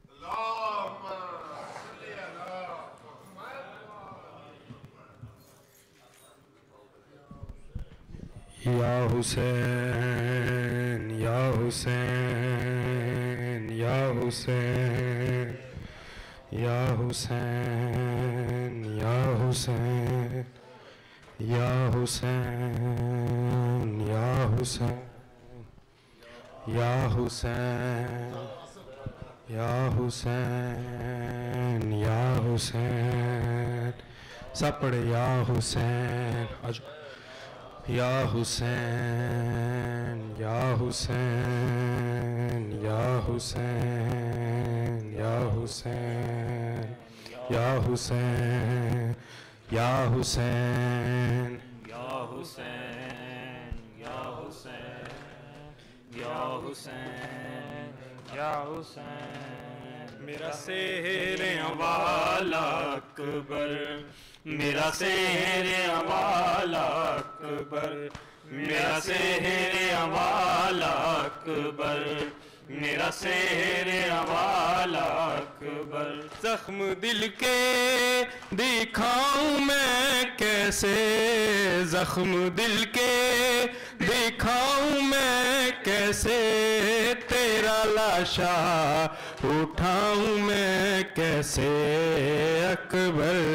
یا حسین یا حسین یا حسین یا حسین یا حسین یا حسین یا حسین یا حسین یا حسین یا حسین. سب پڑھے یا حسین. یا حسین یا حسین یا حسین یا حسین یا حسین یا حسین یا حسین یا حسین یا حسین یا حسین میرا سحر والا اکبر میرا سحر والا اکبر میرا سحر والا اکبر میرا سحر والا اکبر زخم دل کے دکھاؤں میں کیسے زخم دل کے دکھاؤں میں کیسے تیرا لاشا اٹھاؤں میں کیسے اکبر